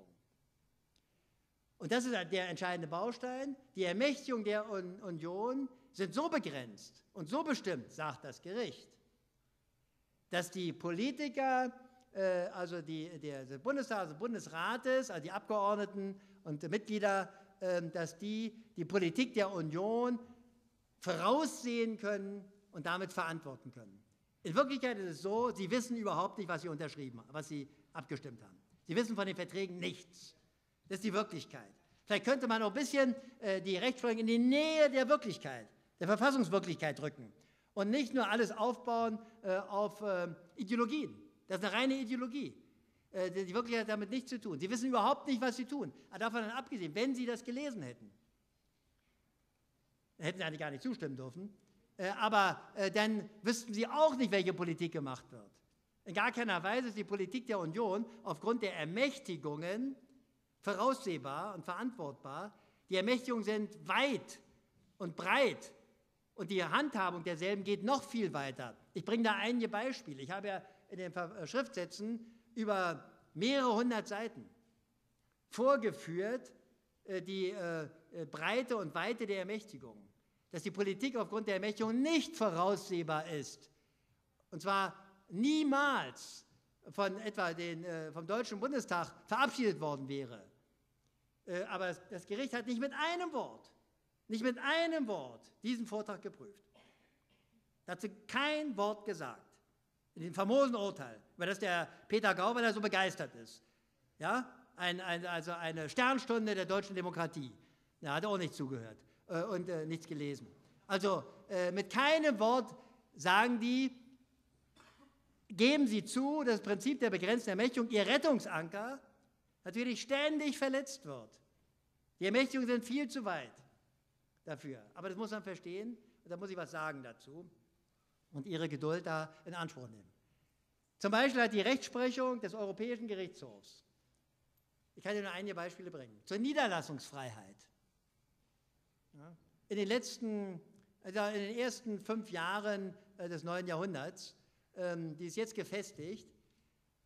Und das ist der entscheidende Baustein. Die Ermächtigung der Union sind so begrenzt und so bestimmt, sagt das Gericht, dass die Politiker, äh, also die, der, der Bundestag, also Bundesrates, also die Abgeordneten und Mitglieder, äh, dass die die Politik der Union voraussehen können und damit verantworten können. In Wirklichkeit ist es so, sie wissen überhaupt nicht, was sie unterschrieben haben, was sie abgestimmt haben. Sie wissen von den Verträgen nichts. Das ist die Wirklichkeit. Vielleicht könnte man auch ein bisschen äh, die Rechtsprechung in die Nähe der Wirklichkeit, der Verfassungswirklichkeit rücken und nicht nur alles aufbauen äh, auf äh, Ideologien. Das ist eine reine Ideologie. Äh, die Wirklichkeit hat damit nichts zu tun. Sie wissen überhaupt nicht, was sie tun. Aber davon dann abgesehen, wenn sie das gelesen hätten, dann hätten sie eigentlich gar nicht zustimmen dürfen, äh, aber äh, dann wüssten sie auch nicht, welche Politik gemacht wird. In gar keiner Weise ist die Politik der Union aufgrund der Ermächtigungen voraussehbar und verantwortbar. Die Ermächtigungen sind weit und breit und die Handhabung derselben geht noch viel weiter. Ich bringe da einige Beispiele. Ich habe ja in den Schriftsätzen über mehrere hundert Seiten vorgeführt, äh, die äh, Breite und Weite der Ermächtigung. Dass die Politik aufgrund der Ermächtigung nicht voraussehbar ist. Und zwar niemals von etwa den, äh, vom Deutschen Bundestag verabschiedet worden wäre. Äh, aber das, das Gericht hat nicht mit einem Wort, nicht mit einem Wort diesen Vortrag geprüft. Dazu kein Wort gesagt. In dem famosen Urteil, über das der Peter Gauweiler so begeistert ist. Ja? Ein, ein, also eine Sternstunde der deutschen Demokratie. Da hat er auch nicht zugehört äh, und äh, nichts gelesen. Also äh, mit keinem Wort sagen die, geben Sie zu, dass das Prinzip der begrenzten Ermächtigung, Ihr Rettungsanker, natürlich ständig verletzt wird. Die Ermächtigungen sind viel zu weit dafür. Aber das muss man verstehen und da muss ich was sagen dazu und Ihre Geduld da in Anspruch nehmen. Zum Beispiel hat die Rechtsprechung des Europäischen Gerichtshofs, ich kann Ihnen nur einige Beispiele bringen, zur Niederlassungsfreiheit. Ja, in den letzten, also in den ersten fünf Jahren des neuen Jahrhunderts, die ist jetzt gefestigt,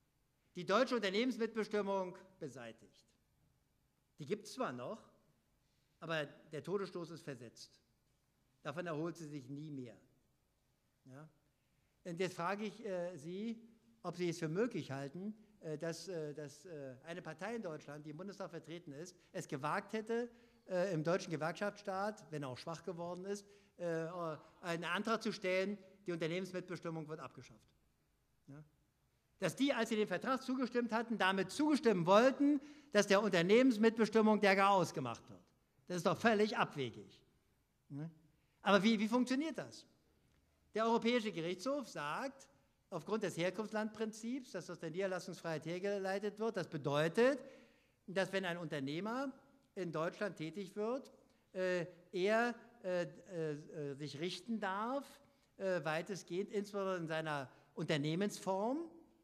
die deutsche Unternehmensmitbestimmung beseitigt. Die gibt es zwar noch, aber der Todesstoß ist versetzt. Davon erholt sie sich nie mehr. Ja? Und jetzt frage ich äh, Sie, ob Sie es für möglich halten, äh, dass, äh, dass äh, eine Partei in Deutschland, die im Bundestag vertreten ist, es gewagt hätte, äh, im deutschen Gewerkschaftsstaat, wenn er auch schwach geworden ist, äh, einen Antrag zu stellen, die Unternehmensmitbestimmung wird abgeschafft. Ja? Dass die, als sie dem Vertrag zugestimmt hatten, damit zugestimmen wollten, dass der Unternehmensmitbestimmung der Garaus gemacht wird. Das ist doch völlig abwegig. Ja? Aber wie, wie funktioniert das? Der Europäische Gerichtshof sagt, aufgrund des Herkunftslandprinzips, dass aus der Niederlassungsfreiheit hergeleitet wird, das bedeutet, dass wenn ein Unternehmer in Deutschland tätig wird, äh, er äh, äh, sich richten darf, äh, weitestgehend, insbesondere in seiner Unternehmensform,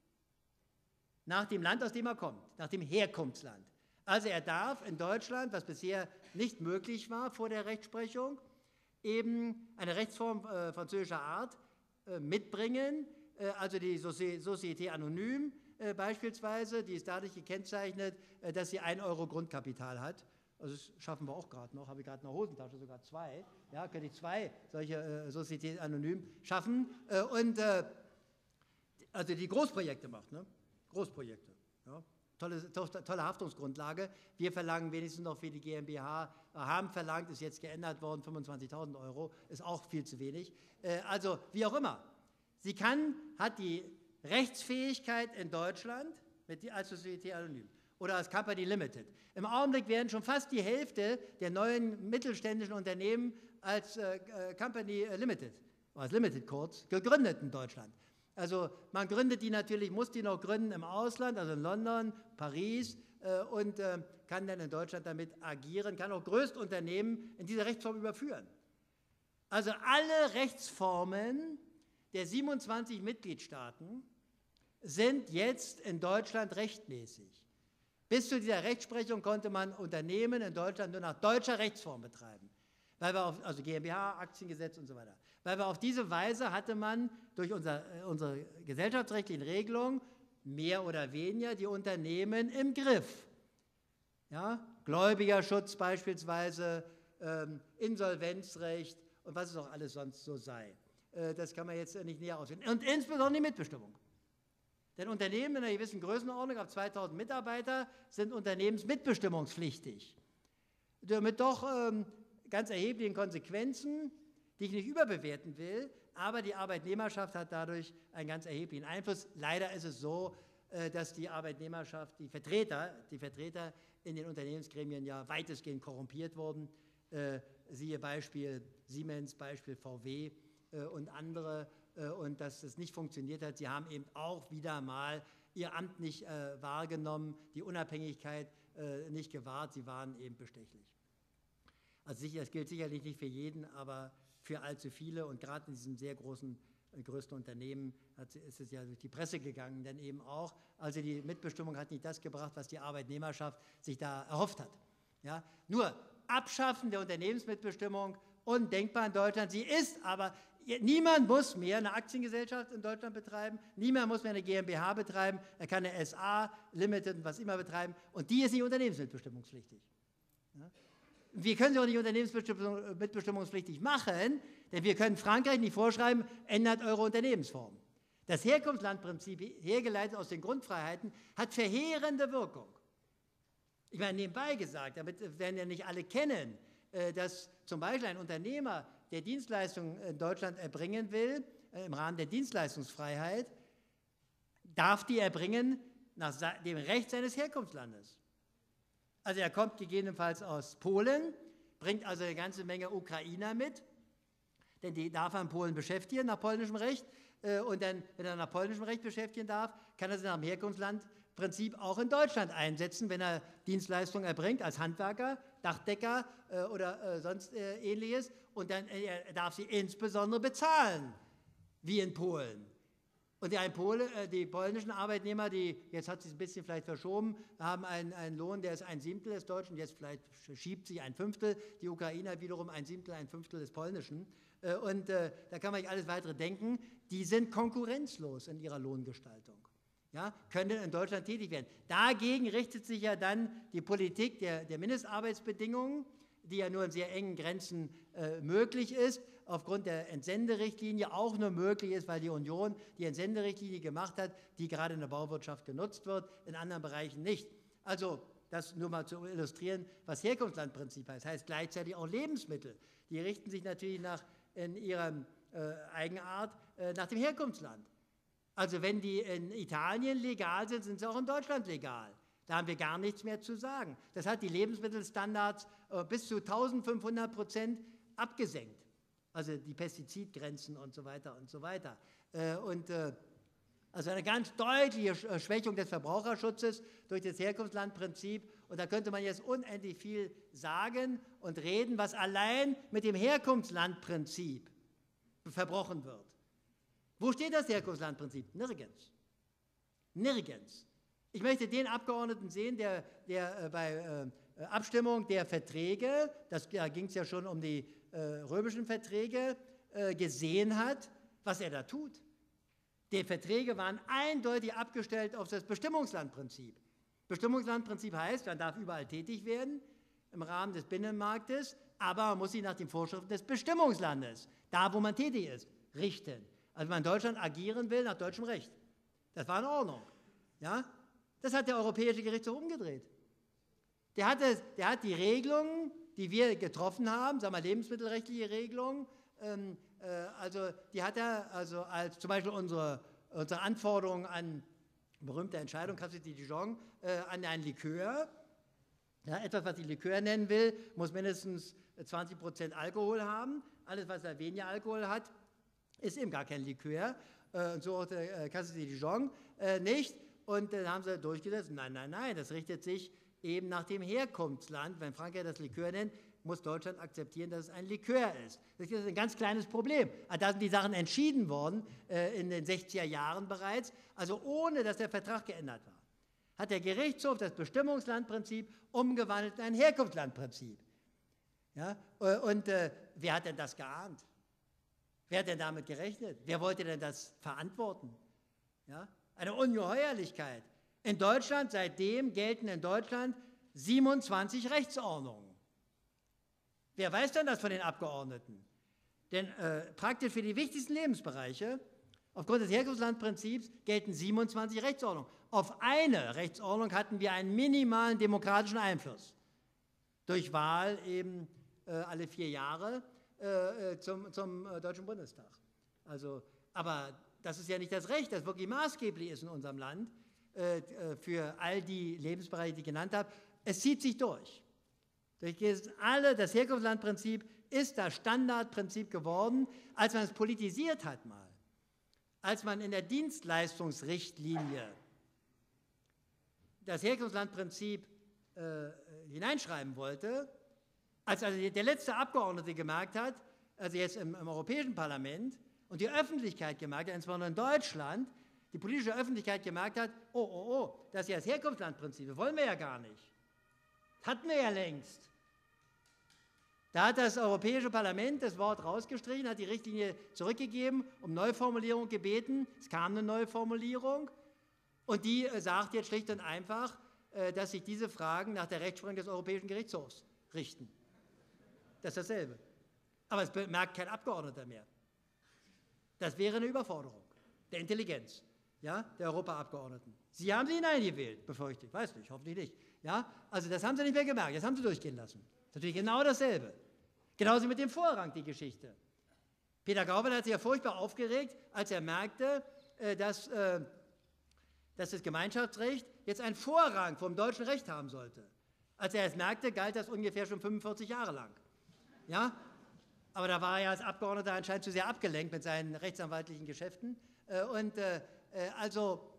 nach dem Land, aus dem er kommt, nach dem Herkunftsland. Also er darf in Deutschland, was bisher nicht möglich war vor der Rechtsprechung, eben eine Rechtsform äh, französischer Art äh, mitbringen, äh, also die Société Anonyme äh, beispielsweise, die ist dadurch gekennzeichnet, äh, dass sie ein Euro Grundkapital hat. Also das schaffen wir auch gerade noch, habe ich gerade in der Hosentasche, sogar zwei. Ja, könnte ich zwei solche äh, Société Anonyme schaffen äh, und äh, also die Großprojekte macht, ne? Großprojekte. Ja? Tolle, to tolle Haftungsgrundlage. Wir verlangen wenigstens noch für die GmbH, haben verlangt, ist jetzt geändert worden, fünfundzwanzigtausend Euro, ist auch viel zu wenig. Äh, also wie auch immer. Sie kann, hat die Rechtsfähigkeit in Deutschland mit die, als Société Anonyme oder als Company Limited. Im Augenblick werden schon fast die Hälfte der neuen mittelständischen Unternehmen als äh, Company Limited, als Limited kurz, gegründet in Deutschland. Also man gründet die natürlich, muss die noch gründen im Ausland, also in London, Paris äh, und äh, kann dann in Deutschland damit agieren, kann auch größte Unternehmen in diese Rechtsform überführen. Also alle Rechtsformen der siebenundzwanzig Mitgliedstaaten sind jetzt in Deutschland rechtmäßig. Bis zu dieser Rechtsprechung konnte man Unternehmen in Deutschland nur nach deutscher Rechtsform betreiben, weil wir auf, also GmbH, Aktiengesetz und so weiter. Weil wir auf diese Weise hatte man durch unser, unsere gesellschaftsrechtlichen Regelungen mehr oder weniger die Unternehmen im Griff. Ja? Gläubigerschutz beispielsweise, ähm, Insolvenzrecht und was es auch alles sonst so sei. Äh, das kann man jetzt nicht näher ausführen. Und insbesondere die Mitbestimmung. Denn Unternehmen in einer gewissen Größenordnung ab zweitausend Mitarbeiter sind unternehmensmitbestimmungspflichtig. Mit doch ähm, ganz erheblichen Konsequenzen, die ich nicht überbewerten will, aber die Arbeitnehmerschaft hat dadurch einen ganz erheblichen Einfluss. Leider ist es so, dass die Arbeitnehmerschaft, die Vertreter, die Vertreter in den Unternehmensgremien ja weitestgehend korrumpiert wurden. Siehe Beispiel Siemens, Beispiel V W und andere. Und dass es nicht funktioniert hat. Sie haben eben auch wieder mal ihr Amt nicht wahrgenommen, die Unabhängigkeit nicht gewahrt. Sie waren eben bestechlich. Also sicher, das gilt sicherlich nicht für jeden, aber für allzu viele und gerade in diesem sehr großen, größten Unternehmen hat, ist es ja durch die Presse gegangen, denn eben auch, also die Mitbestimmung hat nicht das gebracht, was die Arbeitnehmerschaft sich da erhofft hat. Ja? Nur Abschaffen der Unternehmensmitbestimmung undenkbar in Deutschland. Sie ist aber, niemand muss mehr eine Aktiengesellschaft in Deutschland betreiben, niemand muss mehr eine GmbH betreiben, er kann eine S A, Limited und was immer betreiben und die ist nicht unternehmensmitbestimmungspflichtig. Ja? Wir können sie auch nicht unternehmensmitbestimmungspflichtig machen, denn wir können Frankreich nicht vorschreiben, ändert eure Unternehmensform. Das Herkunftslandprinzip, hergeleitet aus den Grundfreiheiten, hat verheerende Wirkung. Ich meine, nebenbei gesagt, damit werden ja nicht alle kennen, dass zum Beispiel ein Unternehmer, der Dienstleistungen in Deutschland erbringen will, im Rahmen der Dienstleistungsfreiheit, darf die erbringen nach dem Recht seines Herkunftslandes. Also er kommt gegebenenfalls aus Polen, bringt also eine ganze Menge Ukrainer mit, denn die darf er in Polen beschäftigen nach polnischem Recht. Und dann, wenn er nach polnischem Recht beschäftigen darf, kann er sie nach dem Herkunftslandprinzip auch in Deutschland einsetzen, wenn er Dienstleistungen erbringt als Handwerker, Dachdecker oder sonst Ähnliches. Und dann er darf sie insbesondere bezahlen, wie in Polen. Und die, Pole, die polnischen Arbeitnehmer, die, jetzt hat sich ein bisschen vielleicht verschoben, haben einen, einen Lohn, der ist ein Siebtel des Deutschen, jetzt vielleicht schiebt sich ein Fünftel, die Ukrainer wiederum ein Siebtel, ein Fünftel des Polnischen. Und äh, da kann man nicht alles weitere denken, die sind konkurrenzlos in ihrer Lohngestaltung. ja, können in Deutschland tätig werden. Dagegen richtet sich ja dann die Politik der, der Mindestarbeitsbedingungen, die ja nur in sehr engen Grenzen äh, möglich ist, aufgrund der Entsenderichtlinie auch nur möglich ist, weil die Union die Entsenderichtlinie gemacht hat, die gerade in der Bauwirtschaft genutzt wird, in anderen Bereichen nicht. Also das nur mal zu illustrieren, was Herkunftslandprinzip heißt. Das heißt gleichzeitig auch Lebensmittel. Die richten sich natürlich nach, in ihrer äh, Eigenart äh, nach dem Herkunftsland. Also wenn die in Italien legal sind, sind sie auch in Deutschland legal. Da haben wir gar nichts mehr zu sagen. Das hat die Lebensmittelstandards äh, bis zu eintausendfünfhundert Prozent abgesenkt. Also die Pestizidgrenzen und so weiter und so weiter. Äh, und äh, also eine ganz deutliche Schwächung des Verbraucherschutzes durch das Herkunftslandprinzip. Und da könnte man jetzt unendlich viel sagen und reden, was allein mit dem Herkunftslandprinzip verbrochen wird. Wo steht das Herkunftslandprinzip? Nirgends. Nirgends. Ich möchte den Abgeordneten sehen, der, der äh, bei äh, Abstimmung der Verträge, das, da ging es ja schon um die äh, römischen Verträge, äh, gesehen hat, was er da tut. Die Verträge waren eindeutig abgestellt auf das Bestimmungslandprinzip. Bestimmungslandprinzip heißt, man darf überall tätig werden im Rahmen des Binnenmarktes, aber man muss sich nach den Vorschriften des Bestimmungslandes, da wo man tätig ist, richten. Also wenn man in Deutschland agieren will, nach deutschem Recht. Das war in Ordnung. Ja? Das hat der Europäische Gerichtshof umgedreht. Der hat, das, der hat die Regelungen, die wir getroffen haben, sagen wir lebensmittelrechtliche Regelungen, ähm, äh, also die hat er, also als zum Beispiel unsere, unsere Anforderungen an berühmte Entscheidung, Cassis de Dijon, äh, an ein Likör, ja, etwas, was ich Likör nennen will, muss mindestens zwanzig Prozent Alkohol haben. Alles, was da weniger Alkohol hat, ist eben gar kein Likör. Äh, und so auch der äh, Cassis de Dijon äh, nicht. Und dann haben sie durchgesetzt, nein, nein, nein, das richtet sich eben nach dem Herkunftsland. Wenn Frankreich das Likör nennt, muss Deutschland akzeptieren, dass es ein Likör ist. Das ist ein ganz kleines Problem. Da sind die Sachen entschieden worden äh, in den sechziger Jahren bereits, also ohne, dass der Vertrag geändert war. Hat der Gerichtshof das Bestimmungslandprinzip umgewandelt in ein Herkunftslandprinzip. Ja? Und äh, wer hat denn das geahnt? Wer hat denn damit gerechnet? Wer wollte denn das verantworten? Ja? Eine Ungeheuerlichkeit. In Deutschland, seitdem gelten in Deutschland siebenundzwanzig Rechtsordnungen. Wer weiß denn das von den Abgeordneten? Denn äh, praktisch für die wichtigsten Lebensbereiche, aufgrund des Herkunftslandprinzips, gelten siebenundzwanzig Rechtsordnungen. Auf eine Rechtsordnung hatten wir einen minimalen demokratischen Einfluss. Durch Wahl eben äh, alle vier Jahre äh, zum, zum äh, Deutschen Bundestag. Also, aber das ist ja nicht das Recht, das wirklich maßgeblich ist in unserem Land äh, für all die Lebensbereiche, die ich genannt habe. Es zieht sich durch. Durch alle, das Herkunftslandprinzip ist das Standardprinzip geworden, als man es politisiert hat mal, als man in der Dienstleistungsrichtlinie das Herkunftslandprinzip äh, hineinschreiben wollte, als also der letzte Abgeordnete gemerkt hat, also jetzt im, im Europäischen Parlament und die Öffentlichkeit gemerkt hat, insbesondere in Deutschland, die politische Öffentlichkeit gemerkt hat, oh, oh, oh, das ist ja das Herkunftslandprinzip, das wollen wir ja gar nicht. Das hatten wir ja längst. Da hat das Europäische Parlament das Wort rausgestrichen, hat die Richtlinie zurückgegeben, um Neuformulierung gebeten. Es kam eine Neuformulierung und die äh, sagt jetzt schlicht und einfach, äh, dass sich diese Fragen nach der Rechtsprechung des Europäischen Gerichtshofs richten. Das ist dasselbe. Aber es bemerkt kein Abgeordneter mehr. Das wäre eine Überforderung der Intelligenz, ja, der Europaabgeordneten. Sie haben sie hineingewählt, befürchte ich. Weiß nicht, hoffentlich nicht. Ja, also das haben sie nicht mehr gemerkt, das haben sie durchgehen lassen. Das ist natürlich genau dasselbe. Genauso mit dem Vorrang, die Geschichte. Peter Gauweiler hat sich ja furchtbar aufgeregt, als er merkte, dass, dass das Gemeinschaftsrecht jetzt einen Vorrang vom deutschen Recht haben sollte. Als er es merkte, galt das ungefähr schon fünfundvierzig Jahre lang. Ja? Aber da war er als Abgeordneter anscheinend zu sehr abgelenkt mit seinen rechtsanwaltlichen Geschäften. Und also,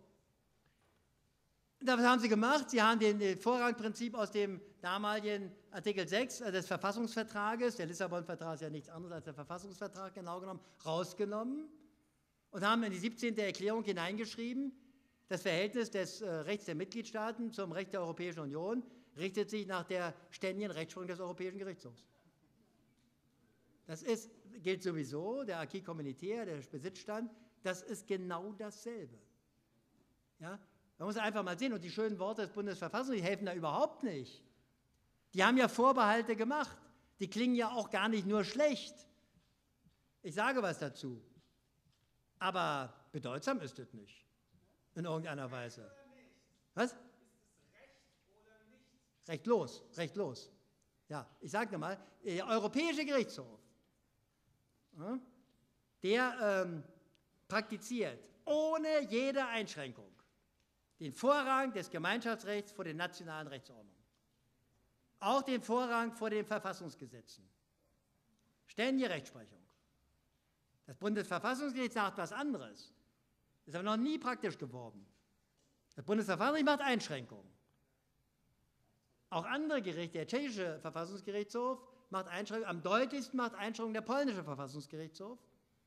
was haben Sie gemacht? Sie haben den Vorrangprinzip aus dem damaligen Artikel sechs des Verfassungsvertrages, der Lissabon-Vertrag ist ja nichts anderes als der Verfassungsvertrag genau genommen, rausgenommen und haben in die siebzehnte Erklärung hineingeschrieben, das Verhältnis des äh, Rechts der Mitgliedstaaten zum Recht der Europäischen Union richtet sich nach der ständigen Rechtsprechung des Europäischen Gerichtshofs. Das ist, gilt sowieso, der Acquis communautaire, der Besitzstand, das ist genau dasselbe. Ja? Man muss einfach mal sehen, und die schönen Worte des Bundesverfassungsgerichts helfen da überhaupt nicht. Die haben ja Vorbehalte gemacht. Die klingen ja auch gar nicht nur schlecht. Ich sage was dazu. Aber bedeutsam ist es nicht. In irgendeiner Weise. Was? Rechtlos, rechtlos. Ja, ich sage nochmal, der Europäische Gerichtshof, der ähm, praktiziert ohne jede Einschränkung den Vorrang des Gemeinschaftsrechts vor den nationalen Rechtsordnungen. Auch den Vorrang vor den Verfassungsgesetzen. Ständige Rechtsprechung. Das Bundesverfassungsgericht sagt was anderes. Ist aber noch nie praktisch geworden. Das Bundesverfassungsgericht macht Einschränkungen. Auch andere Gerichte, der tschechische Verfassungsgerichtshof macht Einschränkungen, am deutlichsten macht Einschränkungen der polnische Verfassungsgerichtshof.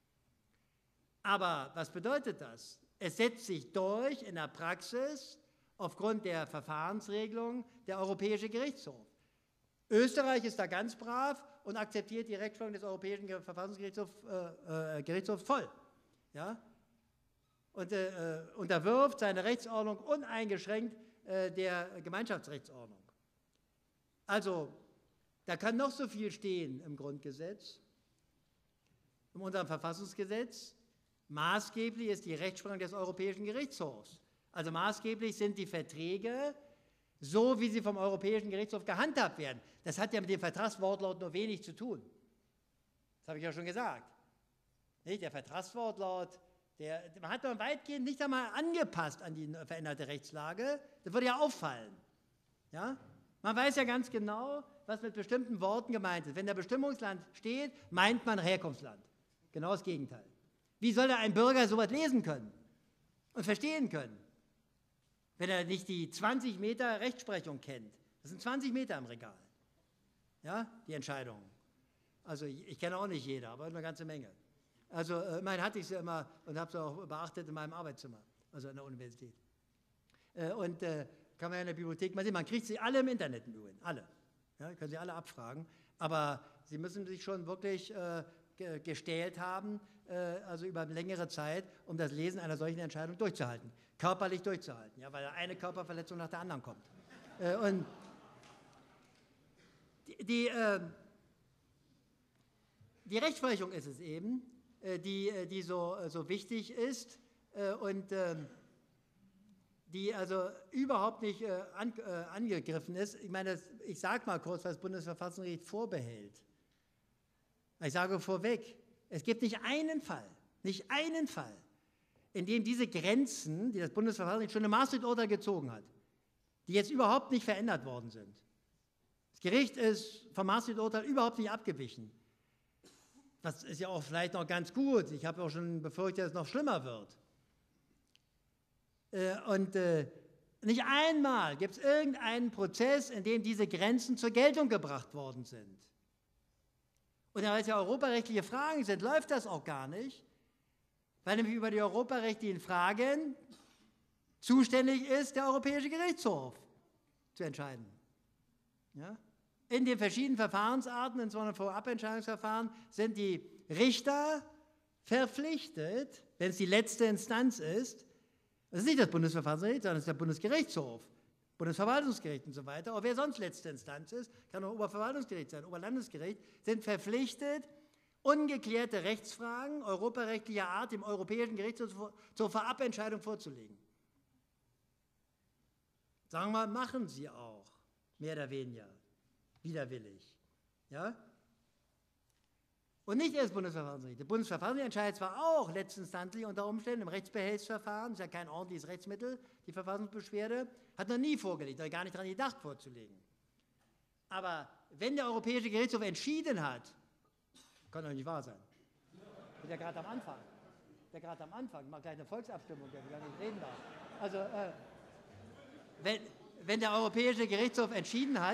Aber was bedeutet das? Es setzt sich durch in der Praxis aufgrund der Verfahrensregelung der Europäische Gerichtshof. Österreich ist da ganz brav und akzeptiert die Rechtsprechung des Europäischen Verfassungsgerichtshofs äh, äh, Gerichtshofs voll. Ja? Und äh, unterwirft seine Rechtsordnung uneingeschränkt äh, der Gemeinschaftsrechtsordnung. Also, da kann noch so viel stehen im Grundgesetz, in unserem Verfassungsgesetz. Maßgeblich ist die Rechtsprechung des Europäischen Gerichtshofs. Also maßgeblich sind die Verträge, so wie sie vom Europäischen Gerichtshof gehandhabt werden. Das hat ja mit dem Vertragswortlaut nur wenig zu tun. Das habe ich ja schon gesagt. Nicht? Der Vertragswortlaut, der, man hat doch weitgehend nicht einmal angepasst an die veränderte Rechtslage. Das würde ja auffallen. Ja? Man weiß ja ganz genau, was mit bestimmten Worten gemeint ist. Wenn da Bestimmungsland steht, meint man Herkunftsland. Genau das Gegenteil. Wie soll da ein Bürger sowas lesen können und verstehen können, wenn er nicht die zwanzig Meter Rechtsprechung kennt? Das sind zwanzig Meter im Regal, ja, die Entscheidungen. Also ich, ich kenne auch nicht jeder, aber eine ganze Menge. Also äh, immerhin hatte ich sie immer und habe sie auch beachtet in meinem Arbeitszimmer, also an der Universität. Äh, und äh, kann man ja in der Bibliothek mal sehen, man kriegt sie alle im Internet im Übrigen, alle. Ja, können sie alle abfragen, aber sie müssen sich schon wirklich äh, ge gestählt haben, äh, also über längere Zeit, um das Lesen einer solchen Entscheidung durchzuhalten, körperlich durchzuhalten, ja, weil eine Körperverletzung nach der anderen kommt. Äh, und die, die, äh, die Rechtsprechung ist es eben, äh, die, die so, so wichtig ist äh, und äh, die also überhaupt nicht äh, an, äh, angegriffen ist. Ich meine, das, ich sage mal kurz, was das Bundesverfassungsgericht vorbehält. Ich sage vorweg, es gibt nicht einen Fall, nicht einen Fall, in dem diese Grenzen, die das Bundesverfassungsgericht schon im Maastricht-Urteil gezogen hat, die jetzt überhaupt nicht verändert worden sind. Das Gericht ist vom Maastricht-Urteil überhaupt nicht abgewichen. Das ist ja auch vielleicht noch ganz gut. Ich habe auch schon befürchtet, dass es noch schlimmer wird. Und äh, nicht einmal gibt es irgendeinen Prozess, in dem diese Grenzen zur Geltung gebracht worden sind. Und da es ja europarechtliche Fragen sind, läuft das auch gar nicht, weil nämlich über die europarechtlichen Fragen zuständig ist der Europäische Gerichtshof zu entscheiden. Ja? In den verschiedenen Verfahrensarten, in so einem Vorabentscheidungsverfahren, sind die Richter verpflichtet, wenn es die letzte Instanz ist. Das ist nicht das Bundesverfassungsgericht, sondern es ist der Bundesgerichtshof, Bundesverwaltungsgericht und so weiter. Aber wer sonst letzte Instanz ist, kann auch Oberverwaltungsgericht sein, Oberlandesgericht, sind verpflichtet, ungeklärte Rechtsfragen europarechtlicher Art dem Europäischen Gerichtshof zur Vorabentscheidung vorzulegen. Sagen wir mal, machen sie auch, mehr oder weniger, widerwillig. Ja? Und nicht erst das Bundesverfassungsgericht. Das Bundesverfassungsgericht entscheidet zwar auch letztinstanzlich unter Umständen im Rechtsbehelfsverfahren, ist ja kein ordentliches Rechtsmittel, die Verfassungsbeschwerde, hat noch nie vorgelegt, hat gar nicht daran gedacht vorzulegen. Aber wenn der Europäische Gerichtshof entschieden hat, kann doch nicht wahr sein. Ich bin ja gerade am Anfang. Ich bin ja gerade am Anfang, ich mache gleich eine Volksabstimmung, der gar nicht reden darf. Also, äh, wenn, wenn der Europäische Gerichtshof entschieden hat,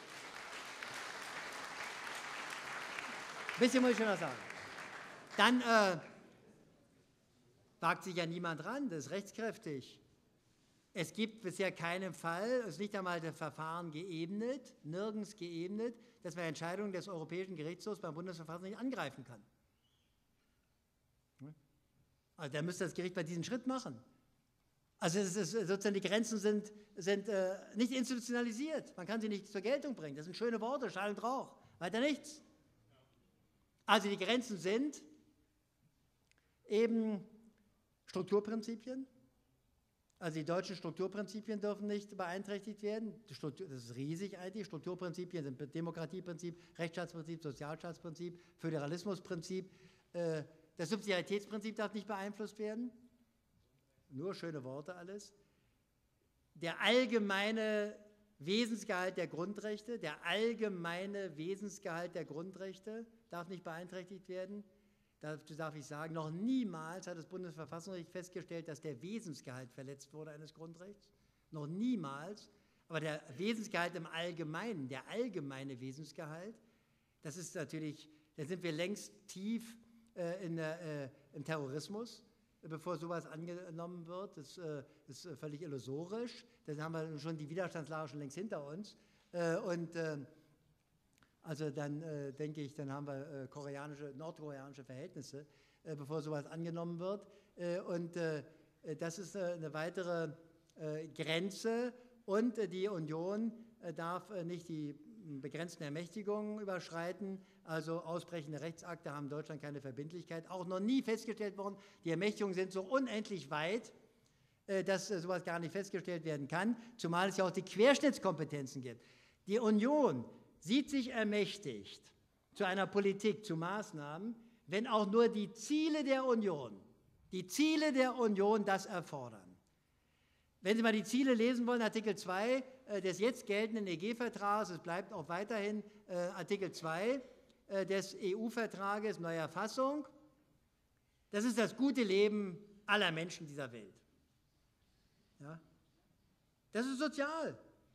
ein bisschen muss ich schon noch sagen. Dann äh, wagt sich ja niemand ran, das ist rechtskräftig. Es gibt bisher keinen Fall, es ist nicht einmal das Verfahren geebnet, nirgends geebnet, dass man Entscheidungen des Europäischen Gerichtshofs beim Bundesverfassungsgericht angreifen kann. Also da müsste das Gericht bei diesem Schritt machen. Also es ist, sozusagen die Grenzen sind, sind äh, nicht institutionalisiert. Man kann sie nicht zur Geltung bringen. Das sind schöne Worte, Schall und Rauch. Weiter nichts. Also die Grenzen sind eben Strukturprinzipien. Also die deutschen Strukturprinzipien dürfen nicht beeinträchtigt werden. Struktur, das ist riesig eigentlich. Strukturprinzipien sind Demokratieprinzip, Rechtsstaatsprinzip, Sozialstaatsprinzip, Föderalismusprinzip. Äh, das Subsidiaritätsprinzip darf nicht beeinflusst werden. Nur schöne Worte alles. Der allgemeine Wesensgehalt der Grundrechte, der allgemeine Wesensgehalt der Grundrechte darf nicht beeinträchtigt werden. Dazu darf ich sagen, noch niemals hat das Bundesverfassungsgericht festgestellt, dass der Wesensgehalt verletzt wurde eines Grundrechts. Noch niemals. Aber der Wesensgehalt im Allgemeinen, der allgemeine Wesensgehalt, das ist natürlich, da sind wir längst tief äh, in der, äh, im Terrorismus, bevor sowas angenommen wird. Das äh, ist äh, völlig illusorisch. Dann haben wir schon die Widerstandslage schon längst hinter uns. Äh, und äh, also dann äh, denke ich, dann haben wir äh, koreanische, nordkoreanische Verhältnisse, äh, bevor sowas angenommen wird. Äh, und äh, das ist äh, eine weitere äh, Grenze. Und äh, die Union äh, darf äh, nicht die begrenzten Ermächtigungen überschreiten. Also ausbrechende Rechtsakte haben in Deutschland keine Verbindlichkeit. Auch noch nie festgestellt worden. Die Ermächtigungen sind so unendlich weit, äh, dass äh, sowas gar nicht festgestellt werden kann. Zumal es ja auch die Querschnittskompetenzen gibt. Die Union sieht sich ermächtigt zu einer Politik, zu Maßnahmen, wenn auch nur die Ziele der Union, die Ziele der Union das erfordern. Wenn Sie mal die Ziele lesen wollen, Artikel zwei äh, des jetzt geltenden E G-Vertrags, es bleibt auch weiterhin äh, Artikel zwei äh, des E U-Vertrages, neuer Fassung, das ist das gute Leben aller Menschen dieser Welt. Ja? Das ist sozial.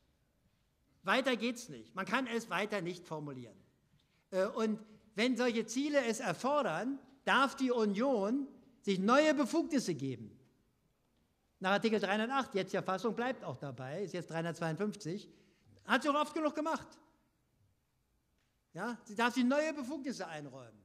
Weiter geht es nicht. Man kann es weiter nicht formulieren. Und wenn solche Ziele es erfordern, darf die Union sich neue Befugnisse geben. Nach Artikel dreihundertacht, jetzt der Fassung, bleibt auch dabei, ist jetzt dreihundertzweiundfünfzig, hat sie auch oft genug gemacht. Ja, sie darf sich neue Befugnisse einräumen.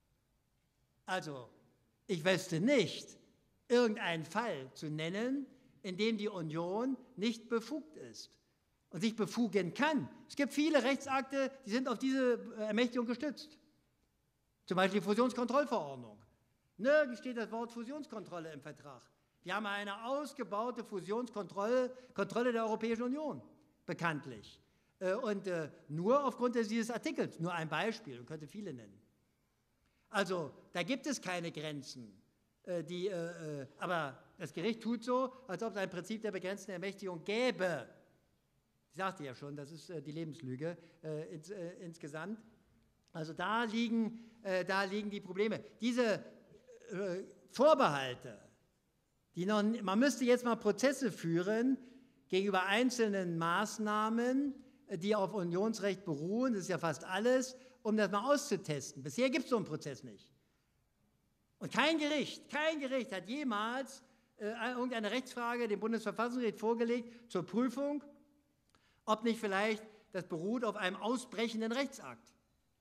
Also, ich wüsste nicht, irgendeinen Fall zu nennen, in dem die Union nicht befugt ist und sich befugen kann. Es gibt viele Rechtsakte, die sind auf diese Ermächtigung gestützt. Zum Beispiel die Fusionskontrollverordnung. Nirgends steht das Wort Fusionskontrolle im Vertrag. Wir haben eine ausgebaute Fusionskontrolle Kontrolle der Europäischen Union, bekanntlich. Und nur aufgrund dieses Artikels, nur ein Beispiel, man könnte viele nennen. Also, da gibt es keine Grenzen. Die, aber das Gericht tut so, als ob es ein Prinzip der begrenzten Ermächtigung gäbe. Ich sagte ja schon, das ist äh, die Lebenslüge äh, ins, äh, insgesamt. Also da liegen, äh, da liegen die Probleme. Diese äh, Vorbehalte, die noch, man müsste jetzt mal Prozesse führen gegenüber einzelnen Maßnahmen, äh, die auf Unionsrecht beruhen, das ist ja fast alles, um das mal auszutesten. Bisher gibt es so einen Prozess nicht. Und kein Gericht, kein Gericht hat jemals äh, irgendeine Rechtsfrage dem Bundesverfassungsgericht vorgelegt zur Prüfung, ob nicht vielleicht das beruht auf einem ausbrechenden Rechtsakt.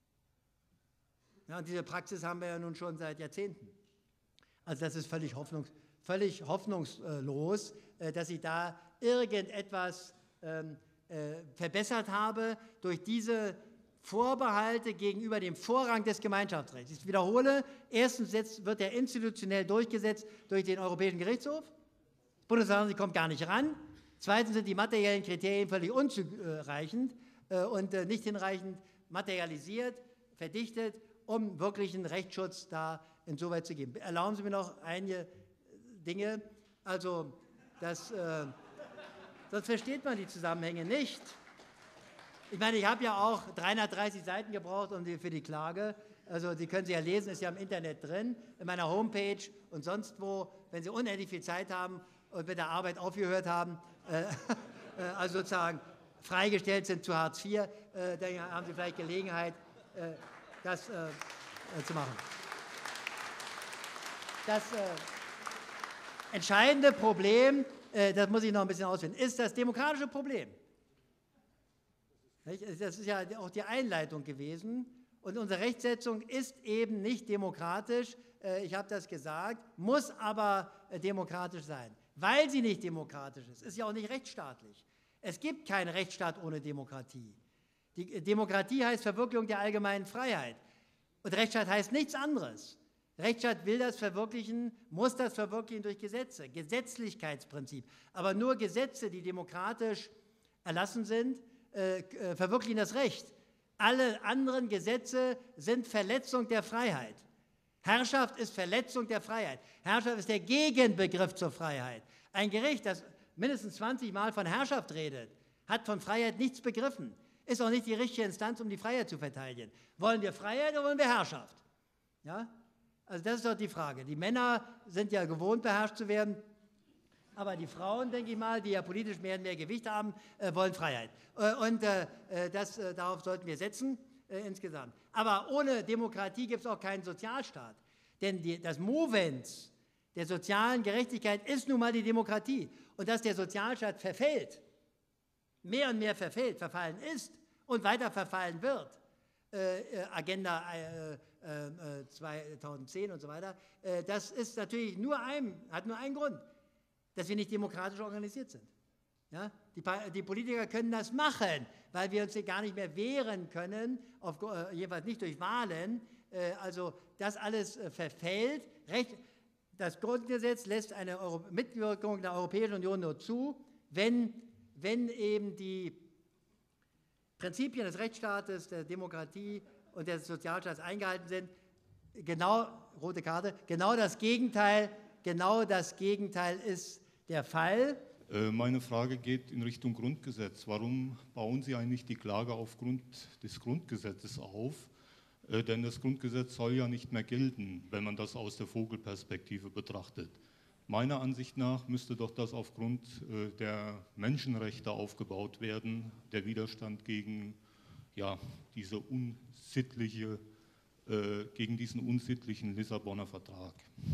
Ja, und diese Praxis haben wir ja nun schon seit Jahrzehnten. Also das ist völlig, hoffnungs, völlig hoffnungslos, äh, dass ich da irgendetwas ähm, äh, verbessert habe durch diese Vorbehalte gegenüber dem Vorrang des Gemeinschaftsrechts. Ich wiederhole, erstens jetzt wird er institutionell durchgesetzt durch den Europäischen Gerichtshof. Das Bundesverfassungsgericht kommt gar nicht ran. Zweitens sind die materiellen Kriterien völlig unzureichend äh, und äh, nicht hinreichend materialisiert, verdichtet, um wirklichen Rechtsschutz da insoweit zu geben. Erlauben Sie mir noch einige Dinge. Also, das, äh, sonst versteht man die Zusammenhänge nicht. Ich meine, ich habe ja auch dreihundertdreißig Seiten gebraucht um die, für die Klage. Also, Sie können sie ja lesen, ist ja im Internet drin, in meiner Homepage und sonst wo. Wenn Sie unendlich viel Zeit haben und mit der Arbeit aufgehört haben, äh, also sozusagen freigestellt sind zu Hartz vier, äh, dann haben Sie vielleicht Gelegenheit, äh, das äh, äh, zu machen. Das äh, entscheidende Problem, äh, das muss ich noch ein bisschen ausfinden, ist das demokratische Problem. Das ist ja auch die Einleitung gewesen. Und unsere Rechtsetzung ist eben nicht demokratisch, ich habe das gesagt, muss aber demokratisch sein. weil sie nicht demokratisch ist. Ist ja auch nicht rechtsstaatlich. Es gibt keinen Rechtsstaat ohne Demokratie. Die Demokratie heißt Verwirklichung der allgemeinen Freiheit. Und Rechtsstaat heißt nichts anderes. Rechtsstaat will das verwirklichen, muss das verwirklichen durch Gesetze, Gesetzlichkeitsprinzip. Aber nur Gesetze, die demokratisch erlassen sind, äh, äh, verwirklichen das Recht. Alle anderen Gesetze sind Verletzung der Freiheit. Herrschaft ist Verletzung der Freiheit. Herrschaft ist der Gegenbegriff zur Freiheit. Ein Gericht, das mindestens zwanzig Mal von Herrschaft redet, hat von Freiheit nichts begriffen. Ist auch nicht die richtige Instanz, um die Freiheit zu verteidigen. Wollen wir Freiheit oder wollen wir Herrschaft? Ja? Also das ist doch die Frage. Die Männer sind ja gewohnt, beherrscht zu werden, aber die Frauen, denke ich mal, die ja politisch mehr und mehr Gewicht haben, äh, wollen Freiheit. Äh, und äh, das, äh, darauf sollten wir setzen äh, insgesamt. Aber ohne Demokratie gibt es auch keinen Sozialstaat. Denn die, das Movens der sozialen Gerechtigkeit ist nun mal die Demokratie. Und dass der Sozialstaat verfällt, mehr und mehr verfällt, verfallen ist und weiter verfallen wird, äh, Agenda äh, äh, zweitausendzehn und so weiter, äh, das ist natürlich nur ein, hat nur einen Grund, dass wir nicht demokratisch organisiert sind. Ja? Die, die Politiker können das machen, weil wir uns hier gar nicht mehr wehren können, auf, äh, jedenfalls nicht durch Wahlen. Äh, also das alles äh, verfällt. Recht, das Grundgesetz lässt eine Euro Mitwirkung der Europäischen Union nur zu, wenn, wenn eben die Prinzipien des Rechtsstaates, der Demokratie und des Sozialstaats eingehalten sind. Genau, rote Karte, genau das Gegenteil, genau das Gegenteil ist der Fall. Meine Frage geht in Richtung Grundgesetz. Warum bauen Sie eigentlich die Klage aufgrund des Grundgesetzes auf? Denn das Grundgesetz soll ja nicht mehr gelten, wenn man das aus der Vogelperspektive betrachtet. Meiner Ansicht nach müsste doch das aufgrund der Menschenrechte aufgebaut werden, der Widerstand gegen, ja, diese unsittliche, äh, gegen diesen unsittlichen Lissabonner Vertrag.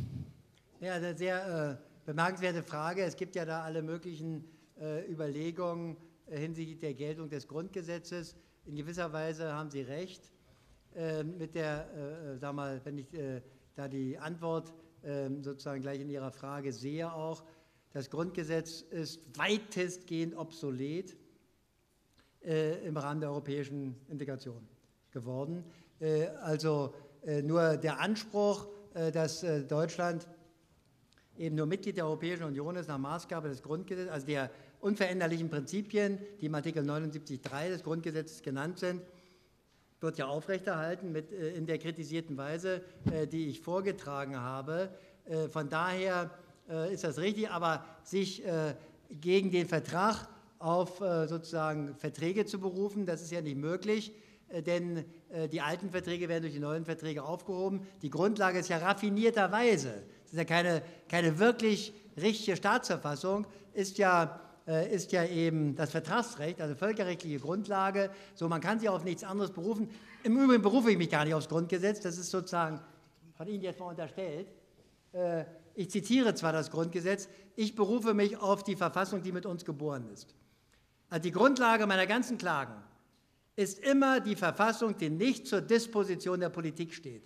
Ja, eine sehr äh, bemerkenswerte Frage. Es gibt ja da alle möglichen äh, Überlegungen äh, hinsichtlich der Geltung des Grundgesetzes. In gewisser Weise haben Sie recht. Äh, mit der, äh, sag mal, wenn ich äh, da die Antwort äh, sozusagen gleich in Ihrer Frage sehe auch, das Grundgesetz ist weitestgehend obsolet äh, im Rahmen der europäischen Integration geworden. Äh, also äh, nur der Anspruch, äh, dass äh, Deutschland eben nur Mitglied der Europäischen Union ist nach Maßgabe des Grundgesetzes, also der unveränderlichen Prinzipien, die im Artikel neunundsiebzig Absatz drei des Grundgesetzes genannt sind, wird ja aufrechterhalten mit, äh, in der kritisierten Weise, äh, die ich vorgetragen habe. Äh, von daher äh, ist das richtig, aber sich äh, gegen den Vertrag auf äh, sozusagen Verträge zu berufen, das ist ja nicht möglich, äh, denn äh, die alten Verträge werden durch die neuen Verträge aufgehoben. Die Grundlage ist ja raffinierterweise, das ist ja keine, keine wirklich richtige Staatsverfassung, ist ja ist ja eben das Vertragsrecht, also völkerrechtliche Grundlage. So, man kann sich auf nichts anderes berufen. Im Übrigen berufe ich mich gar nicht aufs Grundgesetz, das ist sozusagen von Ihnen jetzt mal unterstellt. Ich zitiere zwar das Grundgesetz, ich berufe mich auf die Verfassung, die mit uns geboren ist. Also die Grundlage meiner ganzen Klagen ist immer die Verfassung, die nicht zur Disposition der Politik steht.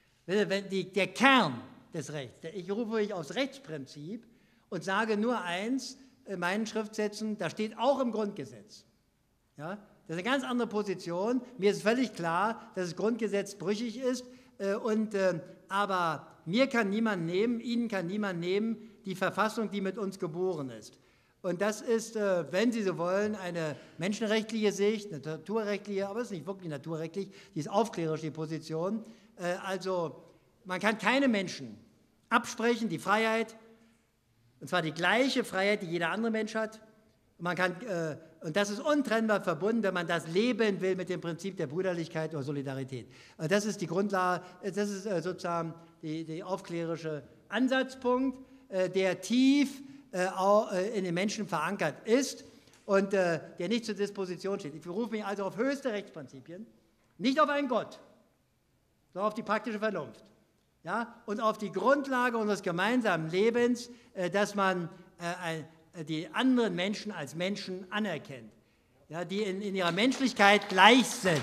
Der Kern des Rechts, ich berufe mich aufs Rechtsprinzip und sage nur eins, in meinen Schriftsätzen, da steht auch im Grundgesetz. Ja, das ist eine ganz andere Position. Mir ist völlig klar, dass das Grundgesetz brüchig ist, äh, und, äh, aber mir kann niemand nehmen, Ihnen kann niemand nehmen, die Verfassung, die mit uns geboren ist. Und das ist, äh, wenn Sie so wollen, eine menschenrechtliche Sicht, eine naturrechtliche, aber es ist nicht wirklich naturrechtlich, die ist aufklärerisch, die Position. Äh, also man kann keine Menschen absprechen, die Freiheit, und zwar die gleiche Freiheit, die jeder andere Mensch hat. Und, man kann, äh, und das ist untrennbar verbunden, wenn man das leben will mit dem Prinzip der Brüderlichkeit oder Solidarität. Und das ist die Grundlage, das ist äh, sozusagen der aufklärerische Ansatzpunkt, äh, der tief äh, auch, äh, in den Menschen verankert ist und äh, der nicht zur Disposition steht. Ich berufe mich also auf höchste Rechtsprinzipien, nicht auf einen Gott, sondern auf die praktische Vernunft. Ja, und auf die Grundlage unseres gemeinsamen Lebens, äh, dass man äh, die anderen Menschen als Menschen anerkennt, ja, die in, in ihrer Menschlichkeit gleich sind.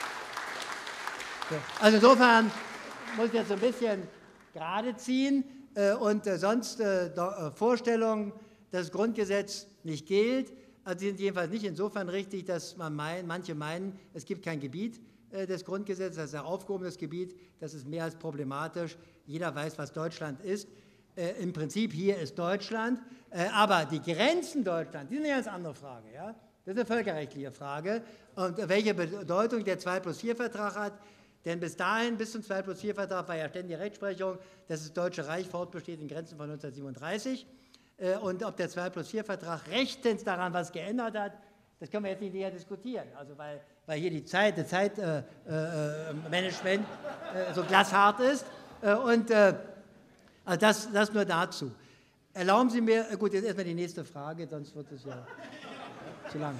So. Also insofern muss ich jetzt so ein bisschen gerade ziehen. äh, und äh, sonst äh, äh, Vorstellungen, dass das Grundgesetz nicht gilt. Also sie sind jedenfalls nicht insofern richtig, dass man mein, manche meinen, es gibt kein Gebiet äh, des Grundgesetzes, das ist ein aufgehobenes Gebiet, das ist mehr als problematisch. Jeder weiß, was Deutschland ist. Äh, Im Prinzip hier ist Deutschland, äh, aber die Grenzen Deutschlands, die sind eine ganz andere Frage. Ja? Das ist eine völkerrechtliche Frage. Und äh, welche Bedeutung der zwei plus vier Vertrag hat, denn bis dahin, bis zum zwei plus vier Vertrag, war ja ständige Rechtsprechung, dass das Deutsche Reich fortbesteht in Grenzen von neunzehnhundertsiebenunddreißig. Äh, und ob der zwei plus vier Vertrag rechtens daran was geändert hat, das können wir jetzt nicht näher diskutieren. Also weil, weil hier die Zeit, das Zeitmanagement äh, äh, so glashart ist. Äh, und äh, also das, das nur dazu. Erlauben Sie mir, gut, jetzt erstmal die nächste Frage, sonst wird es ja zu lang.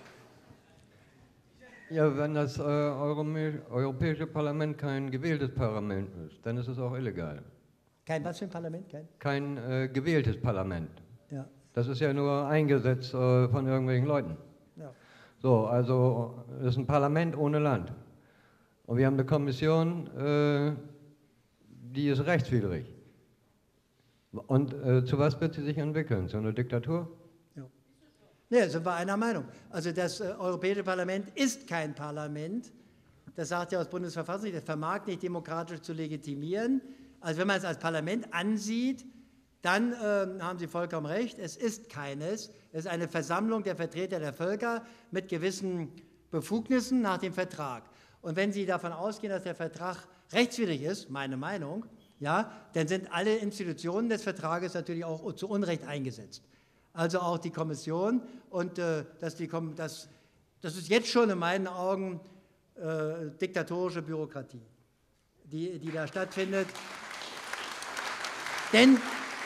Ja, wenn das äh, Europäische Parlament kein gewähltes Parlament ist, dann ist es auch illegal. Kein was für ein Parlament? Kein, kein äh, gewähltes Parlament. Ja. Das ist ja nur eingesetzt äh, von irgendwelchen Leuten. Ja. So, also das ist ein Parlament ohne Land. Und wir haben eine Kommission, äh, die ist rechtswidrig. Und äh, zu was wird sie sich entwickeln? Zu einer Diktatur? Ja, da sind wir einer Meinung. Also das äh, Europäische Parlament ist kein Parlament. Das sagt ja das Bundesverfassungsgericht, das vermag nicht demokratisch zu legitimieren. Also wenn man es als Parlament ansieht, dann äh, haben Sie vollkommen recht, es ist keines. Es ist eine Versammlung der Vertreter der Völker mit gewissen Befugnissen nach dem Vertrag. Und wenn Sie davon ausgehen, dass der Vertrag rechtswidrig ist, meine Meinung, ja, dann sind alle Institutionen des Vertrages natürlich auch zu Unrecht eingesetzt. Also auch die Kommission und äh, dass die, das, das ist jetzt schon in meinen Augen äh, diktatorische Bürokratie, die, die da stattfindet. Denn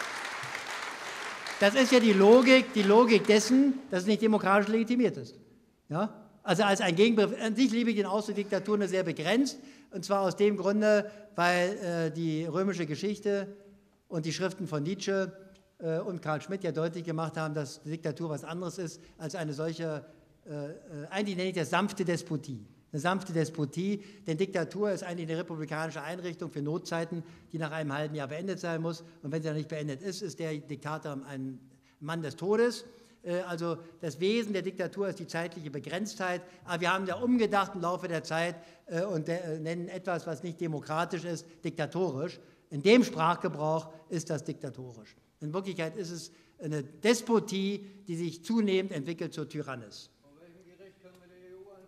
das ist ja die Logik, die Logik dessen, dass es nicht demokratisch legitimiert ist. Ja? Also als ein Gegenbegriff, an sich liebe ich den Ausdruck Diktatur nur sehr begrenzt, und zwar aus dem Grunde, weil äh, die römische Geschichte und die Schriften von Nietzsche und Karl Schmitt ja deutlich gemacht haben, dass Diktatur was anderes ist als eine solche, äh, eigentlich nenne ich das sanfte Despotie. Eine sanfte Despotie, denn Diktatur ist eigentlich eine republikanische Einrichtung für Notzeiten, die nach einem halben Jahr beendet sein muss. Und wenn sie dann nicht beendet ist, ist der Diktator ein Mann des Todes. Äh, also das Wesen der Diktatur ist die zeitliche Begrenztheit. Aber wir haben ja umgedacht im Laufe der Zeit äh, und de äh, nennen etwas, was nicht demokratisch ist, diktatorisch. In dem Sprachgebrauch ist das diktatorisch. In Wirklichkeit ist es eine Despotie, die sich zunehmend entwickelt zur Tyrannis. Von welchem Gericht können wir die E U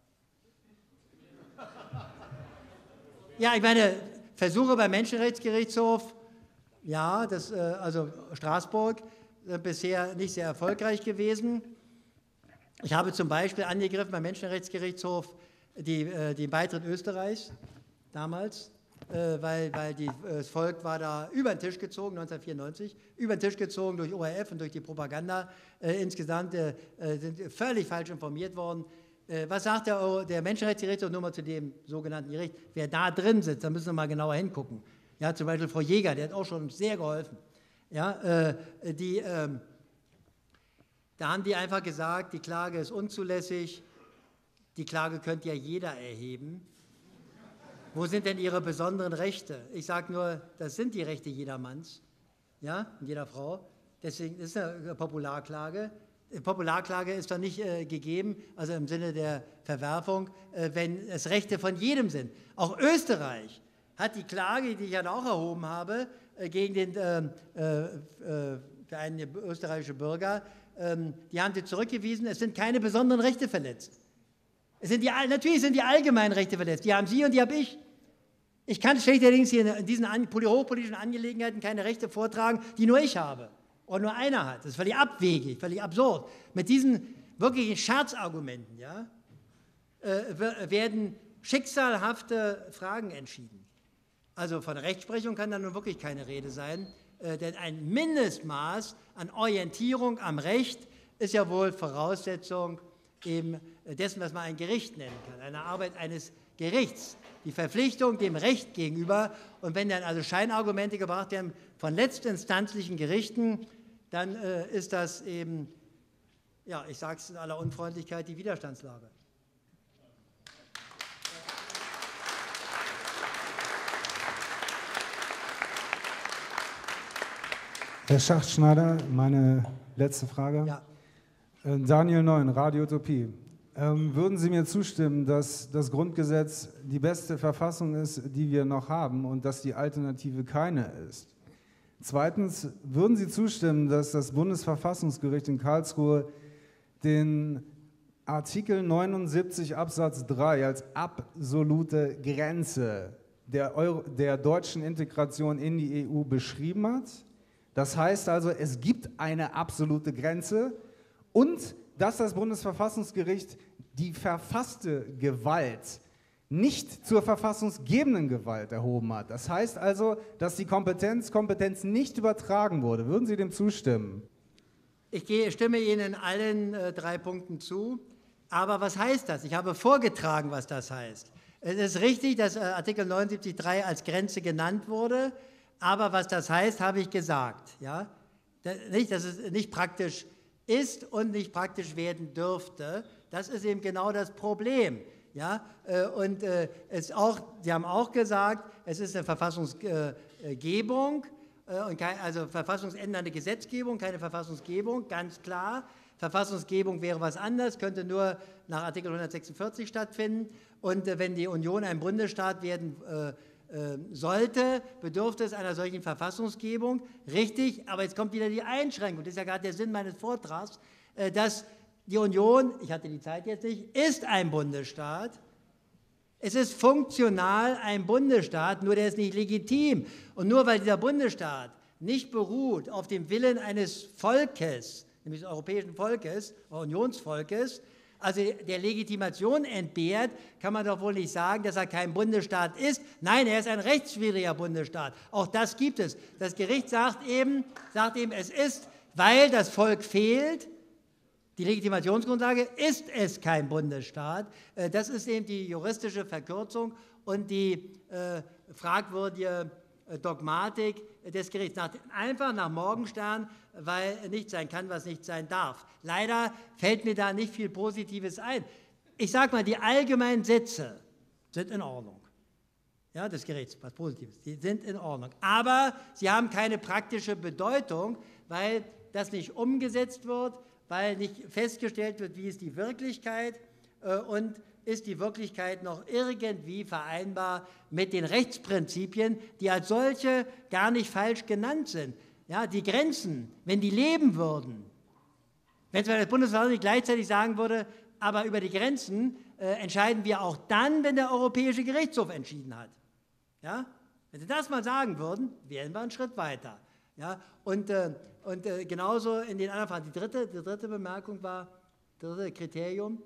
anklagen? Ja, ich meine, Versuche beim Menschenrechtsgerichtshof, ja, das, äh, also Straßburg, sind bisher nicht sehr erfolgreich gewesen. Ich habe zum Beispiel angegriffen beim Menschenrechtsgerichtshof die, äh, den Beitritt Österreichs damals. Äh, weil, weil die, äh, das Volk war da über den Tisch gezogen, neunzehnhundertvierundneunzig, über den Tisch gezogen durch O R F und durch die Propaganda. Äh, insgesamt äh, sind völlig falsch informiert worden. Äh, was sagt der, Euro, der Menschenrechtsgerichtshof, nur mal zu dem sogenannten Gericht, wer da drin sitzt, da müssen wir mal genauer hingucken. Ja, zum Beispiel Frau Jäger, der hat auch schon sehr geholfen. Ja, äh, die, äh, da haben die einfach gesagt, die Klage ist unzulässig, die Klage könnte ja jeder erheben. Wo sind denn Ihre besonderen Rechte? Ich sage nur, das sind die Rechte jedermanns, ja, und jeder Frau. Deswegen ist es eine Popularklage. Popularklage ist doch nicht äh, gegeben, also im Sinne der Verwerfung, äh, wenn es Rechte von jedem sind. Auch Österreich hat die Klage, die ich ja auch erhoben habe, äh, gegen den äh, äh, für einen österreichischen Bürger, äh, die haben sie zurückgewiesen, es sind keine besonderen Rechte verletzt. Es sind die, natürlich sind die allgemeinen Rechte verletzt, die haben Sie und die habe ich. Ich kann schlechterdings hier in diesen hochpolitischen Angelegenheiten keine Rechte vortragen, die nur ich habe oder nur einer hat. Das ist völlig abwegig, völlig absurd. Mit diesen wirklichen Scherzargumenten, ja, äh, werden schicksalhafte Fragen entschieden. Also von Rechtsprechung kann da nun wirklich keine Rede sein, äh, denn ein Mindestmaß an Orientierung am Recht ist ja wohl Voraussetzung eben dessen, was man ein Gericht nennen kann, eine Arbeit eines Gerichts, die Verpflichtung dem Recht gegenüber. Und wenn dann also Scheinargumente gebracht werden von letztinstanzlichen Gerichten, dann äh, ist das eben, ja, ich sage es in aller Unfreundlichkeit, die Widerstandslage. Herr Schachtschneider, meine letzte Frage. Ja. Äh, Daniel Neun, Radio Utopie. Ähm, würden Sie mir zustimmen, dass das Grundgesetz die beste Verfassung ist, die wir noch haben und dass die Alternative keine ist? Zweitens, würden Sie zustimmen, dass das Bundesverfassungsgericht in Karlsruhe den Artikel neunundsiebzig Absatz drei als absolute Grenze der, Euro, der deutschen Integration in die E U beschrieben hat? Das heißt also, es gibt eine absolute Grenze und dass das Bundesverfassungsgericht die verfasste Gewalt nicht zur verfassungsgebenden Gewalt erhoben hat. Das heißt also, dass die Kompetenz, Kompetenz nicht übertragen wurde. Würden Sie dem zustimmen? Ich gehe, stimme Ihnen in allen äh, drei Punkten zu. Aber was heißt das? Ich habe vorgetragen, was das heißt. Es ist richtig, dass äh, Artikel neunundsiebzig Absatz drei als Grenze genannt wurde. Aber was das heißt, habe ich gesagt. Ja? Das, nicht, dass es nicht praktisch ist und nicht praktisch werden dürfte. Das ist eben genau das Problem. Ja? Und äh, es auch, Sie haben auch gesagt, es ist eine Verfassungsgebung, äh, und kein, also verfassungsändernde Gesetzgebung, keine Verfassungsgebung, ganz klar. Verfassungsgebung wäre was anderes, könnte nur nach Artikel hundertsechsundvierzig stattfinden. Und äh, wenn die Union ein Bundesstaat werden äh, äh, sollte, bedürfte es einer solchen Verfassungsgebung. Richtig, aber jetzt kommt wieder die Einschränkung. Das ist ja gerade der Sinn meines Vortrags, äh, dass die Union, ich hatte die Zeit jetzt nicht, ist ein Bundesstaat. Es ist funktional ein Bundesstaat, nur der ist nicht legitim. Und nur weil dieser Bundesstaat nicht beruht auf dem Willen eines Volkes, nämlich des europäischen Volkes, Unionsvolkes, also der Legitimation entbehrt, kann man doch wohl nicht sagen, dass er kein Bundesstaat ist. Nein, er ist ein rechtswidriger Bundesstaat. Auch das gibt es. Das Gericht sagt eben, sagt eben, es ist, weil das Volk fehlt, die Legitimationsgrundlage, ist es kein Bundesstaat. Das ist eben die juristische Verkürzung und die äh, fragwürdige Dogmatik des Gerichts. Nach, einfach nach Morgenstern, weil nichts sein kann, was nicht sein darf. Leider fällt mir da nicht viel Positives ein. Ich sage mal, die allgemeinen Sätze sind in Ordnung. Ja, des Gerichts, was Positives, die sind in Ordnung. Aber sie haben keine praktische Bedeutung, weil das nicht umgesetzt wird, weil nicht festgestellt wird, wie ist die Wirklichkeit äh, und ist die Wirklichkeit noch irgendwie vereinbar mit den Rechtsprinzipien, die als solche gar nicht falsch genannt sind. Ja, die Grenzen, wenn die leben würden, wenn zwar das Bundesverfassungsgericht gleichzeitig sagen würde, aber über die Grenzen äh, entscheiden wir auch dann, wenn der Europäische Gerichtshof entschieden hat. Ja? Wenn Sie das mal sagen würden, wären wir einen Schritt weiter. Ja? Und, äh, und äh, genauso in den anderen Fragen. Die dritte, die dritte Bemerkung war, das dritte Kriterium,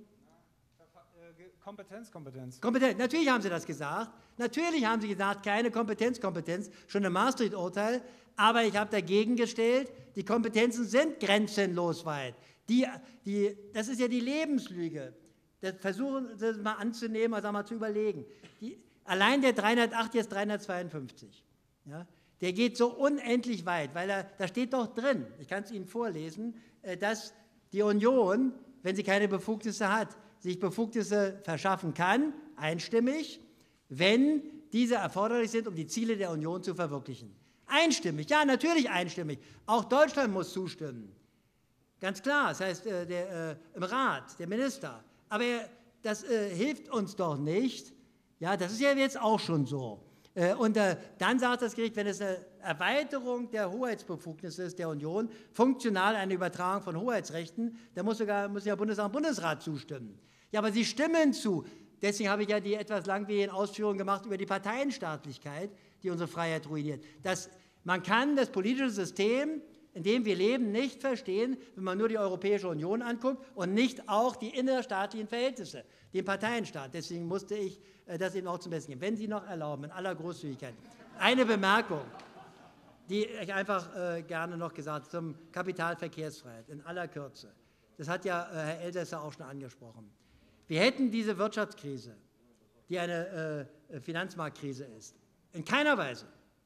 Kompetenz, Kompetenz. Kompetenz, natürlich haben Sie das gesagt. Natürlich haben Sie gesagt, keine Kompetenz, Kompetenz, schon im Maastricht-Urteil. Aber ich habe dagegen gestellt, die Kompetenzen sind grenzenlos weit. Die, die, das ist ja die Lebenslüge. Das versuchen Sie das mal anzunehmen, also mal zu überlegen. Die, allein der dreihundertacht, jetzt dreihundertzweiundfünfzig, ja, der geht so unendlich weit, weil er, da steht doch drin, ich kann es Ihnen vorlesen, dass die Union, wenn sie keine Befugnisse hat, sich Befugnisse verschaffen kann, einstimmig, wenn diese erforderlich sind, um die Ziele der Union zu verwirklichen. Einstimmig, ja, natürlich einstimmig. Auch Deutschland muss zustimmen. Ganz klar, das heißt, äh, der, äh, im Rat, der Minister. Aber er, das äh, hilft uns doch nicht. Ja, das ist ja jetzt auch schon so. Äh, und äh, dann sagt das Gericht, wenn es eine Erweiterung der Hoheitsbefugnisse ist der Union, funktional eine Übertragung von Hoheitsrechten, dann muss sogar muss ja Bundestag und Bundesrat zustimmen. Ja, aber sie stimmen zu. Deswegen habe ich ja die etwas langwierigen Ausführungen gemacht über die Parteienstaatlichkeit, die unsere Freiheit ruiniert. Das, man kann das politische System, in dem wir leben, nicht verstehen, wenn man nur die Europäische Union anguckt und nicht auch die innerstaatlichen Verhältnisse, den Parteienstaat. Deswegen musste ich äh, das eben auch zum Besten geben. Wenn Sie noch erlauben, in aller Großzügigkeit, eine Bemerkung, die ich einfach äh, gerne noch gesagt habe, zum Kapitalverkehrsfreiheit, in aller Kürze. Das hat ja äh, Herr Elsässer auch schon angesprochen. Wir hätten diese Wirtschaftskrise, die eine äh, Finanzmarktkrise ist, in keiner Weise,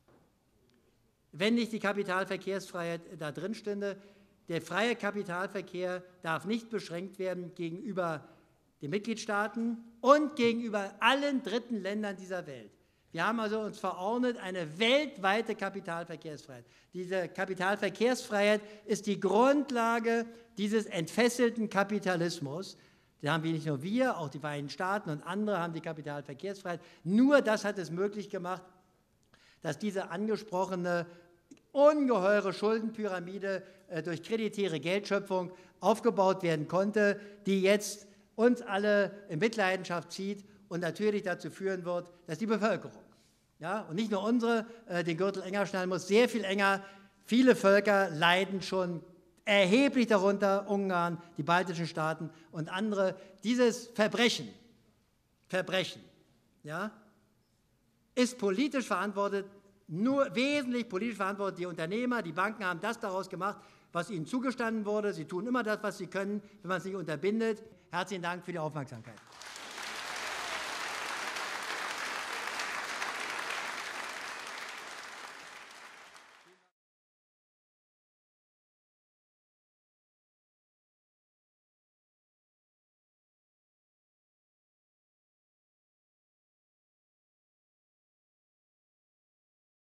wenn nicht die Kapitalverkehrsfreiheit da drin stünde. Der freie Kapitalverkehr darf nicht beschränkt werden gegenüber den Mitgliedstaaten und gegenüber allen dritten Ländern dieser Welt. Wir haben also uns verordnet, eine weltweite Kapitalverkehrsfreiheit. Diese Kapitalverkehrsfreiheit ist die Grundlage dieses entfesselten Kapitalismus. Da haben wir nicht nur wir, auch die Vereinigten Staaten und andere haben die Kapitalverkehrsfreiheit. Nur das hat es möglich gemacht, dass diese angesprochene ungeheure Schuldenpyramide äh, durch kreditäre Geldschöpfung aufgebaut werden konnte, die jetzt uns alle in Mitleidenschaft zieht und natürlich dazu führen wird, dass die Bevölkerung, ja, und nicht nur unsere, äh, den Gürtel enger schnallen muss, sehr viel enger. Viele Völker leiden schon erheblich darunter, Ungarn, die baltischen Staaten und andere. Dieses Verbrechen, Verbrechen, ja, ist politisch verantwortet, nur wesentlich politisch verantwortet. Die Unternehmer, die Banken haben das daraus gemacht, was ihnen zugestanden wurde. Sie tun immer das, was sie können, wenn man es nicht unterbindet. Herzlichen Dank für die Aufmerksamkeit.